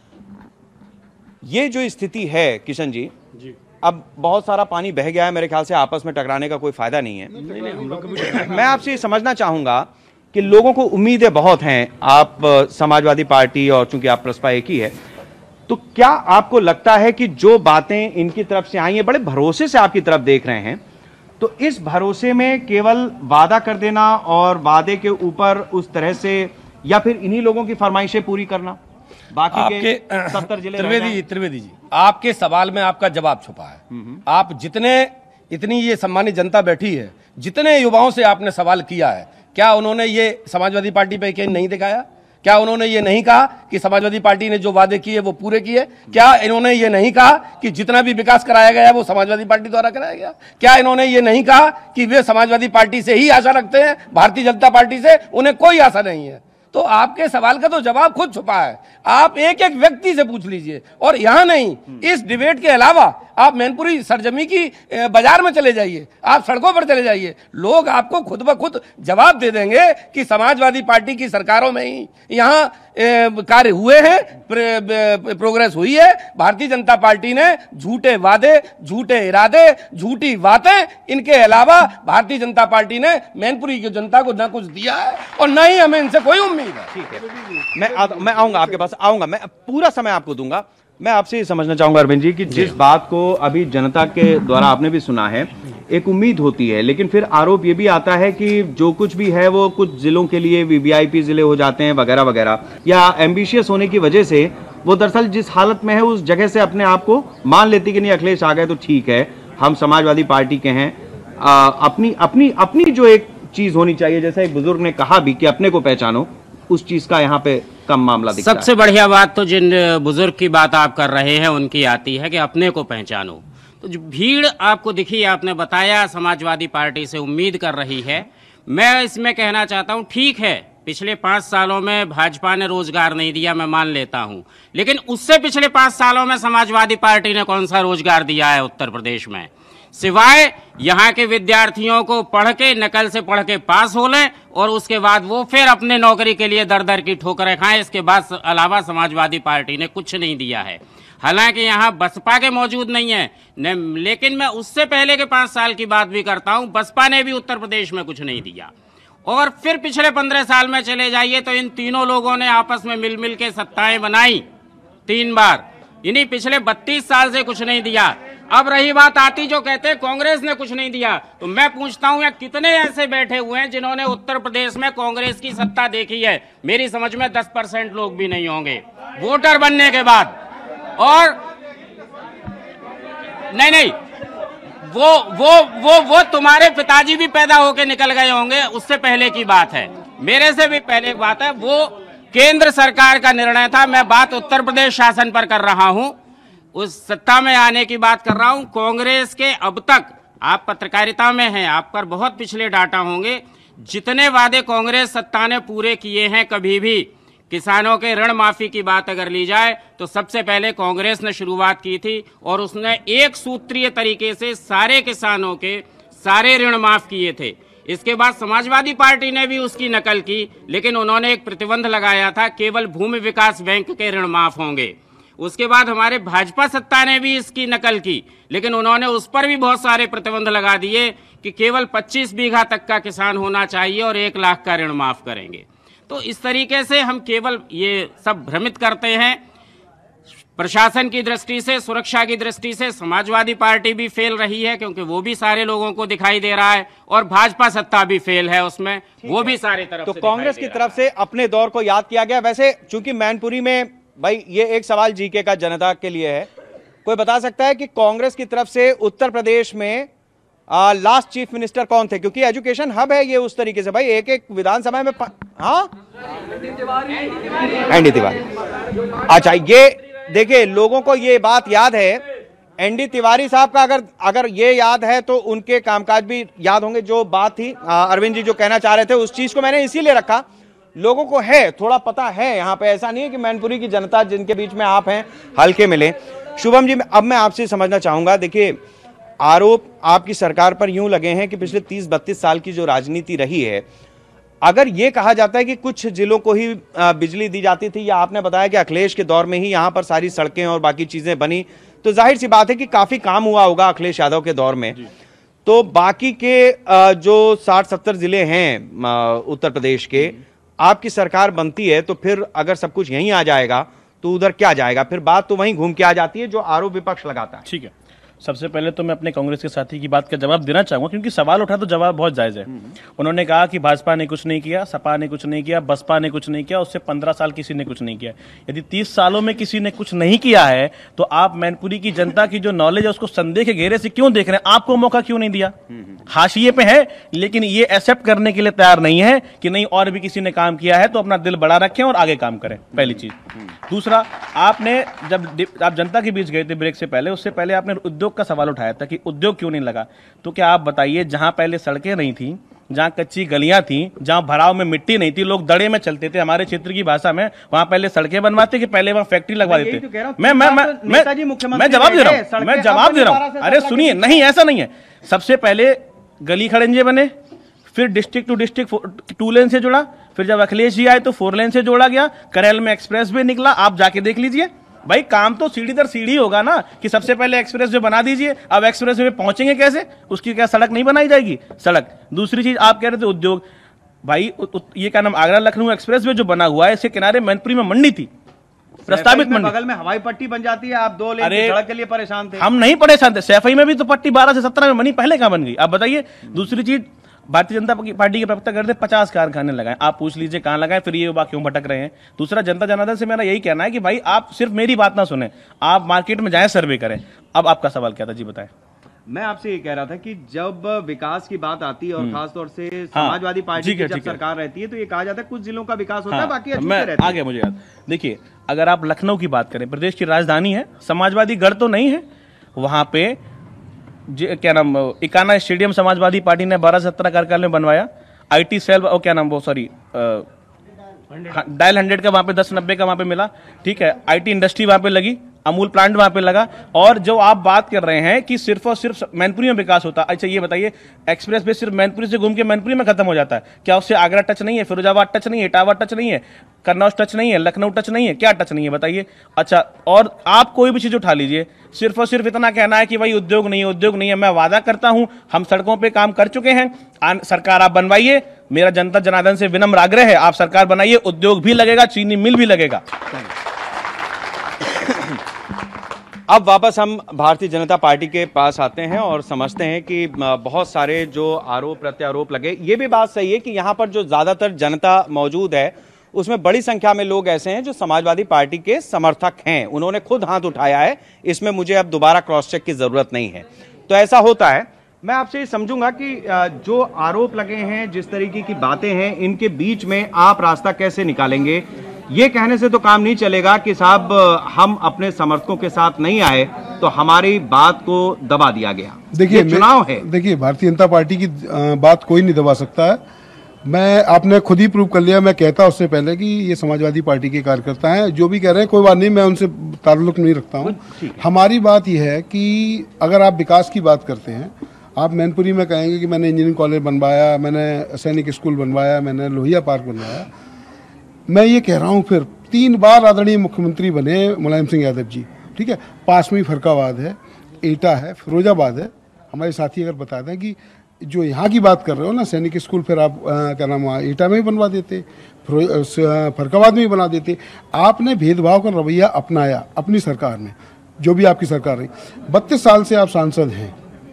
ये जो स्थिति है किशन जी, जी अब बहुत सारा पानी बह गया है, मेरे ख्याल से आपस में टकराने का कोई फायदा नहीं है। नहीं, नहीं, हम लोग कभी मैं आपसे ये समझना चाहूंगा कि लोगों को उम्मीदें बहुत हैं, आप समाजवादी पार्टी और चूंकि आप प्रसपा एक ही है, तो क्या आपको लगता है कि जो बातें इनकी तरफ से आई हैं, बड़े भरोसे से आपकी तरफ देख रहे हैं, तो इस भरोसे में केवल वादा कर देना और वादे के ऊपर उस तरह से, या फिर इन्हीं लोगों की फरमाइशें पूरी करना, बाकी आपके के सत्तर जिले त्रिवेदी जी त्रिवेदी जी आपके सवाल में आपका जवाब छुपा है। आप जितने इतनी ये सम्मानित जनता बैठी है, जितने युवाओं से आपने सवाल किया है, क्या उन्होंने ये समाजवादी पार्टी पे यकीन नहीं दिखाया? क्या उन्होंने ये नहीं कहा कि समाजवादी पार्टी ने जो वादे किए वो पूरे किए? क्या इन्होंने ये नहीं कहा कि जितना भी विकास कराया गया वो समाजवादी पार्टी द्वारा कराया गया? क्या इन्होंने ये नहीं कहा कि वे समाजवादी पार्टी से ही आशा रखते हैं, भारतीय जनता पार्टी से उन्हें कोई आशा नहीं है? तो आपके सवाल का तो जवाब खुद छुपा है। आप एक एक व्यक्ति से पूछ लीजिए, और यहां नहीं, इस डिबेट के अलावा आप मैनपुरी सरजमी की बाजार में चले जाइए, आप सड़कों पर चले जाइए, लोग आपको खुद ब खुद जवाब दे देंगे कि समाजवादी पार्टी की सरकारों में ही यहाँ कार्य हुए हैं, प्रोग्रेस हुई है। भारतीय जनता पार्टी ने झूठे वादे, झूठे इरादे, झूठी बातें, इनके अलावा भारतीय जनता पार्टी ने मैनपुरी की जनता को न कुछ दिया है और न ही हमें इनसे कोई उम्मीद है। ठीक है, मैं आ, मैं आऊंगा आपके पास, आऊंगा, मैं पूरा समय आपको दूंगा। मैं आपसे ये समझना चाहूंगा अरविंद जी कि जिस बात को अभी जनता के द्वारा आपने भी सुना है, एक उम्मीद होती है, लेकिन फिर आरोप ये भी आता है कि जो कुछ भी है वो कुछ जिलों के लिए वीवीआईपी जिले हो जाते हैं वगैरह वगैरह, या एम्बिशियस होने की वजह से वो दरअसल जिस हालत में है उस जगह से अपने आप को मान लेती कि नहीं अखिलेश आ गए तो ठीक है, हम समाजवादी पार्टी के हैं। आ, अपनी अपनी अपनी जो एक चीज होनी चाहिए, जैसा एक बुजुर्ग ने कहा भी कि अपने को पहचानो, उस चीज का यहाँ पे कम मामला दिखता है। सबसे बढ़िया बात तो जिन बुजुर्ग की बात आप कर रहे हैं उनकी आती है कि अपने को पहचानो। तो जो भीड़ आपको दिखी, आपने बताया समाजवादी पार्टी से उम्मीद कर रही है। मैं इसमें कहना चाहता हूं, ठीक है पिछले पांच सालों में भाजपा ने रोजगार नहीं दिया, मैं मान लेता हूं, लेकिन उससे पिछले पांच सालों में समाजवादी पार्टी ने कौन सा रोजगार दिया है उत्तर प्रदेश में? सिवाय यहाँ के विद्यार्थियों को पढ़ के, नकल से पढ़ के पास हो लें और उसके बाद वो फिर अपने नौकरी के लिए दर दर की ठोकरें खाएं, इसके बाद अलावा समाजवादी पार्टी ने कुछ नहीं दिया है। हालांकि यहाँ बसपा के मौजूद नहीं है, लेकिन मैं उससे पहले के पांच साल की बात भी करता हूँ, बसपा ने भी उत्तर प्रदेश में कुछ नहीं दिया। और फिर पिछले पंद्रह साल में चले जाइए तो इन तीनों लोगों ने आपस में मिल मिल के सत्ताएं बनाई तीन बार, इन्हीं पिछले बत्तीस साल से कुछ नहीं दिया। अब रही बात आती जो कहते हैं कांग्रेस ने कुछ नहीं दिया, तो मैं पूछता हूं, या कितने ऐसे बैठे हुए हैं जिन्होंने उत्तर प्रदेश में कांग्रेस की सत्ता देखी है? मेरी समझ में दस परसेंट लोग भी नहीं होंगे वोटर बनने के बाद। और नहीं नहीं वो वो वो वो तुम्हारे पिताजी भी पैदा होके निकल गए होंगे, उससे पहले की बात है, मेरे से भी पहले की बात है। वो केंद्र सरकार का निर्णय था, मैं बात उत्तर प्रदेश शासन पर कर रहा हूं, उस सत्ता में आने की बात कर रहा हूं। कांग्रेस के अब तक, आप पत्रकारिता में हैं, आप पर बहुत पिछले डाटा होंगे, जितने वादे कांग्रेस सत्ता ने पूरे किए हैं कभी भी, किसानों के ऋण माफी की बात अगर ली जाए तो सबसे पहले कांग्रेस ने शुरुआत की थी और उसने एक सूत्रीय तरीके से सारे किसानों के सारे ऋण माफ किए थे। इसके बाद समाजवादी पार्टी ने भी उसकी नकल की, लेकिन उन्होंने एक प्रतिबंध लगाया था, केवल भूमि विकास बैंक के ऋण माफ होंगे। उसके बाद हमारे भाजपा सत्ता ने भी इसकी नकल की, लेकिन उन्होंने उस पर भी बहुत सारे प्रतिबंध लगा दिए कि केवल पच्चीस बीघा तक का किसान होना चाहिए और एक लाख का ऋण माफ करेंगे। तो इस तरीके से हम केवल ये सब भ्रमित करते हैं। प्रशासन की दृष्टि से, सुरक्षा की दृष्टि से समाजवादी पार्टी भी फेल रही है, क्योंकि वो भी सारे लोगों को दिखाई दे रहा है, और भाजपा सत्ता भी फेल है उसमें, वो भी सारे तरफ तो से कांग्रेस की तरफ से अपने दौर को याद किया गया। वैसे चूंकि मैनपुरी में, भाई ये एक सवाल जीके का जनता के लिए है, कोई बता सकता है कि कांग्रेस की तरफ से उत्तर प्रदेश में आ, लास्ट चीफ मिनिस्टर कौन थे? क्योंकि एजुकेशन हब है ये उस तरीके से, भाई एक एक विधानसभा में प... हाँ एनडी तिवारी। अच्छा, ये देखिए लोगों को ये बात याद है, एनडी तिवारी साहब का अगर अगर ये याद है तो उनके कामकाज भी याद होंगे। जो बात थी अरविंद जी जो कहना चाह रहे थे, उस चीज को मैंने इसीलिए रखा, लोगों को है थोड़ा पता है यहाँ पे, ऐसा नहीं है कि मैनपुरी की जनता जिनके बीच में आप हैं हल्के मिले। शुभम जी, अब मैं आपसे समझना चाहूंगा, देखिए आरोप आपकी सरकार पर यूं लगे हैं कि पिछले तीस बत्तीस साल की जो राजनीति रही है, अगर ये कहा जाता है कि कुछ जिलों को ही बिजली दी जाती थी, या आपने बताया कि अखिलेश के दौर में ही यहाँ पर सारी सड़कें और बाकी चीजें बनी, तो जाहिर सी बात है कि काफी काम हुआ होगा अखिलेश यादव के दौर में। तो बाकी के जो साठ सत्तर जिले हैं उत्तर प्रदेश के, आपकी सरकार बनती है तो फिर अगर सब कुछ यहीं आ जाएगा तो उधर क्या जाएगा? फिर बात तो वहीं घूम के आ जाती है जो आरोप विपक्ष लगाता है। ठीक है, सबसे पहले तो मैं अपने कांग्रेस के साथी की बात का जवाब देना चाहूंगा, क्योंकि सवाल उठा तो जवाब बहुत जायज है। उन्होंने कहा कि भाजपा ने कुछ नहीं किया, सपा ने कुछ नहीं किया, बसपा ने कुछ नहीं किया, उससे पंद्रह साल किसी ने कुछ नहीं किया। यदि तीस सालों में किसी ने कुछ नहीं किया है तो आप मैनपुरी की जनता की जो नॉलेज है उसको संदेह के घेरे से क्यों देख रहे हैं? आपको मौका क्यों नहीं दिया? हाशिए पे है, लेकिन ये एक्सेप्ट करने के लिए तैयार नहीं है कि नहीं और भी किसी ने काम किया है तो अपना दिल बड़ा रखें और आगे काम करें, पहली चीज। दूसरा, आपने जब आप जनता के बीच गए थे ब्रेक से पहले, उससे पहले आपने उद्योग का सवाल उठाया था कि उद्योग क्यों नहीं लगा। तो क्या आप बताइए, जहां पहले सड़कें नहीं थी, जहां कच्ची गलियां थी, जहां भराव में मिट्टी नहीं थी, लोग दड़े में चलते थे, हमारे क्षेत्र की भाषा में, वहां पहले सड़कें बनवाते कि पहले वहां फैक्ट्री लगवा देते? तो मैं मैं मैं मैं मैं जवाब दे रहा हूं मैं जवाब दे रहा हूं अरे सुनिए, नहीं ऐसा नहीं है। सबसे पहले गली खड़ंजे बने, फिर district to district two lane से जुड़ा, फिर जब अखिलेश जी आए तो फोर लेन से जोड़ा गया, करेल में एक्सप्रेस वे निकला, आप जाके देख लीजिए। भाई काम तो सीढ़ी दर सीढ़ी होगा ना, कि सबसे पहले एक्सप्रेस वे बना दीजिए, अब एक्सप्रेस वे पहुंचेंगे कैसे? उसकी क्या सड़क नहीं बनाई जाएगी? सड़क। दूसरी चीज आप कह रहे थे उद्योग, भाई उ, उ, ये क्या नाम, आगरा लखनऊ एक्सप्रेस वे जो बना हुआ है, इसके किनारे मैनपुरी में मंडी थी, प्रस्तावित मंडी, बगल में हवाई पट्टी बन जाती है, आप दो लेन की सड़क के लिए परेशान थे। हम नहीं परेशान थे, सैफई में भी तो पट्टी बारह से सत्रह में बनी, पहले कहां बन गई? आप बताइए। दूसरी चीज, भारतीय जनता पार्टी के प्रवक्ता करते पचास कारखाने लगाए, आप पूछ लीजिए कहां लगाए, फिर ये युवा क्यों भटक रहे हैं? दूसरा, जनता जनार्दन से मेरा यही कहना है कि भाई आप सिर्फ मेरी बात ना सुने, आप मार्केट में जाएं, सर्वे करें। अब आपका सवाल क्या था जी, बताएं। मैं आपसे ये कह रहा था कि जब विकास की बात आती है और खासतौर से समाजवादी पार्टी की जब सरकार रहती है तो ये कहा जाता है कुछ जिलों का विकास होता है, बाकी अछूते रहते हैं। आगे मुझे याद, देखिए अगर आप लखनऊ की बात करें, प्रदेश की राजधानी है, समाजवादी गढ़ तो नहीं है वहां पे, क्या नाम, इकाना स्टेडियम समाजवादी पार्टी ने बारह सत्रह कार्यकाल में बनवाया, आईटी सेल, और क्या नाम वो सॉरी डायल हंड्रेड का वहां पे दस नब्बे का वहां पे मिला, ठीक है, आईटी इंडस्ट्री वहां पे लगी, अमूल प्लांट वहां पे लगा। और जो आप बात कर रहे हैं कि सिर्फ और सिर्फ मैनपुरी में विकास होता, अच्छा ये बताइए, एक्सप्रेस वे सिर्फ मैनपुरी से घूम के मैनपुरी में खत्म हो जाता है क्या? उससे आगरा टच नहीं है, फिरोजाबाद टच नहीं है, इटावा टच नहीं है, कन्नौज टच नहीं है, लखनऊ टच नहीं है, क्या टच नहीं है बताइए? अच्छा, और आप कोई भी चीज उठा लीजिए, सिर्फ और सिर्फ इतना कहना है कि भाई उद्योग नहीं है, उद्योग नहीं है। मैं वादा करता हूं, हम सड़कों पे काम कर चुके हैं, सरकार आप बनवाइए, मेरा जनता जनार्दन से विनम्र आग्रह है, आप सरकार बनाइए, उद्योग भी लगेगा, चीनी मिल भी लगेगा। अब वापस हम भारतीय जनता पार्टी के पास आते हैं और समझते हैं कि बहुत सारे जो आरोप प्रत्यारोप लगे, ये भी बात सही है कि यहाँ पर जो ज्यादातर जनता मौजूद है उसमें बड़ी संख्या में लोग ऐसे हैं जो समाजवादी पार्टी के समर्थक हैं, उन्होंने खुद हाथ उठाया है, इसमें मुझे अब दोबारा क्रॉस चेक की जरूरत नहीं है। तो ऐसा होता है। मैं आपसे ये समझूंगा कि जो आरोप लगे हैं, जिस तरीके की बातें हैं, इनके बीच में आप रास्ता कैसे निकालेंगे? ये कहने से तो काम नहीं चलेगा कि साहब हम अपने समर्थकों के साथ नहीं आए तो हमारी बात को दबा दिया गया। देखिए चुनाव है, देखिए भारतीय जनता पार्टी की बात कोई नहीं दबा सकता है। मैं आपने खुद ही प्रूव कर लिया, मैं कहता उससे पहले कि ये समाजवादी पार्टी के कार्यकर्ता हैं, जो भी कह रहे हैं कोई बात नहीं, मैं उनसे ताल्लुक नहीं रखता हूँ। हमारी बात यह है कि अगर आप विकास की बात करते हैं, आप मैनपुरी में कहेंगे कि मैंने इंजीनियरिंग कॉलेज बनवाया, मैंने सैनिक स्कूल बनवाया, मैंने लोहिया पार्क बनवाया। मैं ये कह रहा हूँ, फिर तीन बार आदरणीय मुख्यमंत्री बने मुलायम सिंह यादव जी, ठीक है, पास में फरकाबाद है, एटा है, फिरोजाबाद है। हमारे साथी अगर बता दें कि जो यहाँ की बात कर रहे हो ना, सैनिक स्कूल, फिर आप आ, क्या नाम, एटा में ही बनवा देते, फरकाबाद में ही बना देते। आपने भेदभाव का रवैया अपनाया अपनी सरकार में, जो भी आपकी सरकार रही। बत्तीस साल से आप सांसद हैं,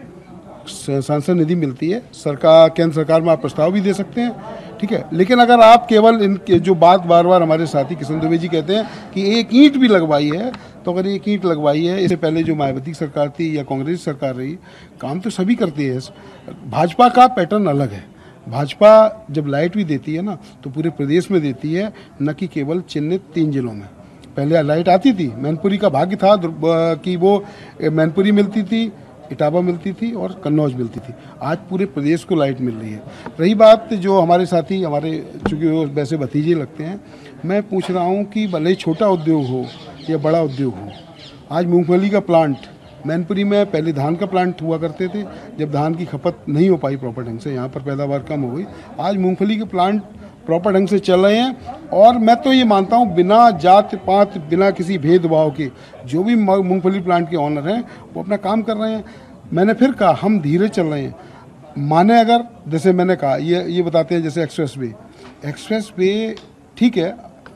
सांसद निधि मिलती है, सरकार केंद्र सरकार में आप प्रस्ताव भी दे सकते हैं, ठीक है। लेकिन अगर आप केवल इनके जो बात बार बार हमारे साथी किशन दुबे जी कहते हैं कि एक ईंट भी लगवाई है, तो अगर एक ईंट लगवाई है, इससे पहले जो मायावती सरकार थी या कांग्रेस सरकार रही, काम तो सभी करती है। भाजपा का पैटर्न अलग है। भाजपा जब लाइट भी देती है ना, तो पूरे प्रदेश में देती है, न कि केवल चिन्हित तीन जिलों में। पहले लाइट आती थी, मैनपुरी का भाग्य था कि वो मैनपुरी मिलती थी, इटावा मिलती थी और कन्नौज मिलती थी। आज पूरे प्रदेश को लाइट मिल रही है। रही बात जो हमारे साथी, हमारे चूँकि वो वैसे भतीजे लगते हैं, मैं पूछ रहा हूँ कि भले ही छोटा उद्योग हो या बड़ा उद्योग हो, आज मूंगफली का प्लांट मैनपुरी में, पहले धान का प्लांट हुआ करते थे, जब धान की खपत नहीं हो पाई प्रॉपर ढंग से, यहाँ पर पैदावार कम हो गई, आज मूंगफली के प्लांट प्रॉपर ढंग से चल रहे हैं। और मैं तो ये मानता हूँ बिना जात पात, बिना किसी भेदभाव के, जो भी मूंगफली प्लांट के ऑनर हैं वो अपना काम कर रहे हैं। मैंने फिर कहा, हम धीरे चल रहे हैं। माने अगर, जैसे मैंने कहा, ये ये बताते हैं जैसे एक्सप्रेस वे, एक्सप्रेस वे ठीक है,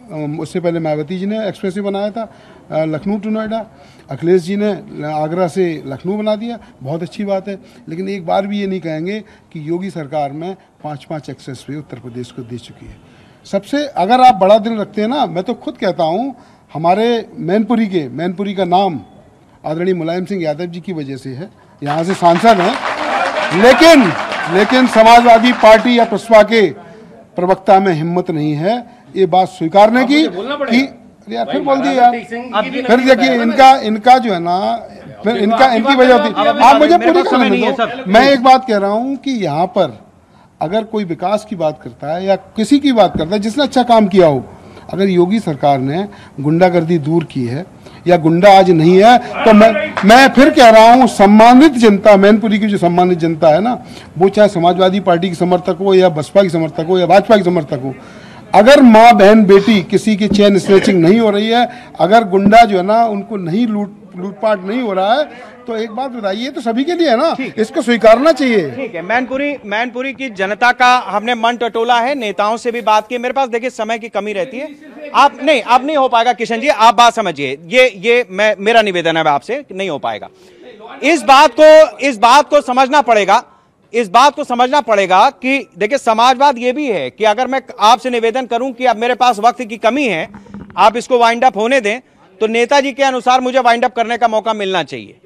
उससे पहले मायावती जी ने एक्सप्रेसवे बनाया था लखनऊ टू नोएडा, अखिलेश जी ने आगरा से लखनऊ बना दिया, बहुत अच्छी बात है। लेकिन एक बार भी ये नहीं कहेंगे कि योगी सरकार में पाँच पाँच एक्सप्रेसवे उत्तर प्रदेश को दे चुकी है। सबसे अगर आप बड़ा दिल रखते हैं ना, मैं तो खुद कहता हूँ हमारे मैनपुरी के मैनपुरी का नाम आदरणीय मुलायम सिंह यादव जी की वजह से है, यहाँ से सांसद हैं, लेकिन लेकिन समाजवादी पार्टी या प्रसपा के प्रवक्ता में हिम्मत नहीं है ये बात स्वीकारने की कि यार फिर बोल दिया यार, फिर देखिए इनका इनका जो है ना, फिर इनका इनकी वजह होती है। आप मुझे पूरी करने दो। मैं एक बात कह रहा हूँ कि यहाँ पर अगर कोई विकास की बात करता है या किसी की बात करता है जिसने अच्छा काम किया हो, अगर योगी सरकार ने गुंडागर्दी दूर की है या गुंडा आज नहीं है, तो मैं मैं फिर कह रहा हूँ सम्मानित जनता, मैनपुरी की जो सम्मानित जनता है ना, वो चाहे समाजवादी पार्टी की समर्थक हो या बसपा की समर्थक हो या भाजपा की समर्थक हो, अगर माँ बहन बेटी किसी की चेन स्नैचिंग नहीं हो रही है, अगर गुंडा जो है ना उनको नहीं लूट लूटपाट नहीं हो रहा है, तो एक बात बताइए, तो सभी के लिए है ना, इसको स्वीकारना चाहिए। ठीक है, मैनपुरी मैनपुरी की जनता का हमने मन टटोला है, नेताओं से भी बात की। मेरे पास देखिए समय की कमी रहती है, आप नहीं अब नहीं हो पाएगा किशन जी, आप बात समझिए, ये ये मैं मेरा निवेदन है आपसे, नहीं हो पाएगा। इस बात को इस बात को समझना पड़ेगा इस बात को समझना पड़ेगा कि देखिए समाजवाद ये भी है कि अगर मैं आपसे निवेदन करूं कि अब मेरे पास वक्त की कमी है, आप इसको वाइंड अप होने दें, तो नेताजी के अनुसार मुझे वाइंड अप करने का मौका मिलना चाहिए।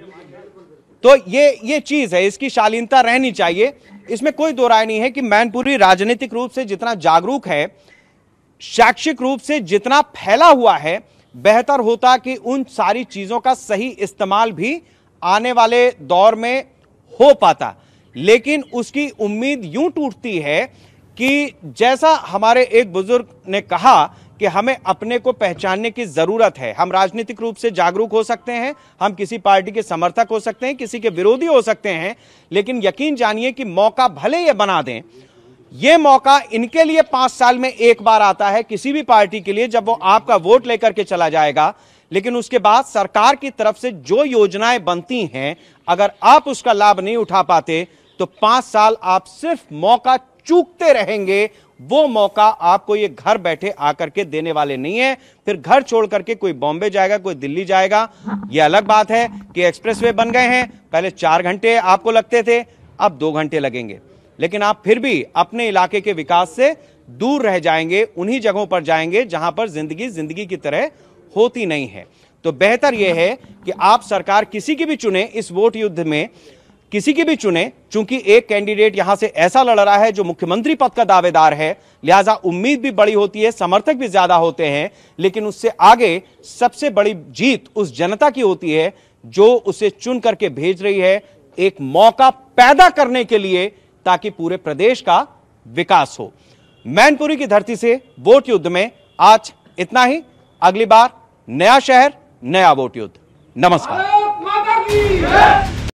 तो ये ये चीज है, इसकी शालीनता रहनी चाहिए, इसमें कोई दो राय नहीं है कि मैनपुरी राजनीतिक रूप से जितना जागरूक है, शैक्षिक रूप से जितना फैला हुआ है, बेहतर होता कि उन सारी चीजों का सही इस्तेमाल भी आने वाले दौर में हो पाता। लेकिन उसकी उम्मीद यूं टूटती है कि जैसा हमारे एक बुजुर्ग ने कहा कि हमें अपने को पहचानने की जरूरत है। हम राजनीतिक रूप से जागरूक हो सकते हैं, हम किसी पार्टी के समर्थक हो सकते हैं, किसी के विरोधी हो सकते हैं, लेकिन यकीन जानिए कि मौका भले ये बना दें, ये मौका इनके लिए पांच साल में एक बार आता है, किसी भी पार्टी के लिए, जब वो आपका वोट लेकर के चला जाएगा। लेकिन उसके बाद सरकार की तरफ से जो योजनाएं बनती हैं, अगर आप उसका लाभ नहीं उठा पाते तो पांच साल आप सिर्फ मौका चूकते रहेंगे। वो मौका आपको ये घर बैठे आकर के देने वाले नहीं है। फिर घर छोड़ करके कोई बॉम्बे जाएगा, कोई दिल्ली जाएगा। ये अलग बात है कि एक्सप्रेसवे बन गए हैं, पहले चार घंटे आपको लगते थे, अब दो घंटे लगेंगे, लेकिन आप फिर भी अपने इलाके के विकास से दूर रह जाएंगे, उन्हीं जगहों पर जाएंगे जहां पर जिंदगी जिंदगी की तरह होती नहीं है। तो बेहतर यह है कि आप सरकार किसी की भी चुने, इस वोट युद्ध में किसी की भी चुने, चूंकि एक कैंडिडेट यहां से ऐसा लड़ रहा है जो मुख्यमंत्री पद का दावेदार है, लिहाजा उम्मीद भी बड़ी होती है, समर्थक भी ज्यादा होते हैं। लेकिन उससे आगे सबसे बड़ी जीत उस जनता की होती है जो उसे चुन करके भेज रही है, एक मौका पैदा करने के लिए, ताकि पूरे प्रदेश का विकास हो। मैनपुरी की धरती से वोट युद्ध में आज इतना ही। अगली बार नया शहर, नया वोट युद्ध। नमस्कार।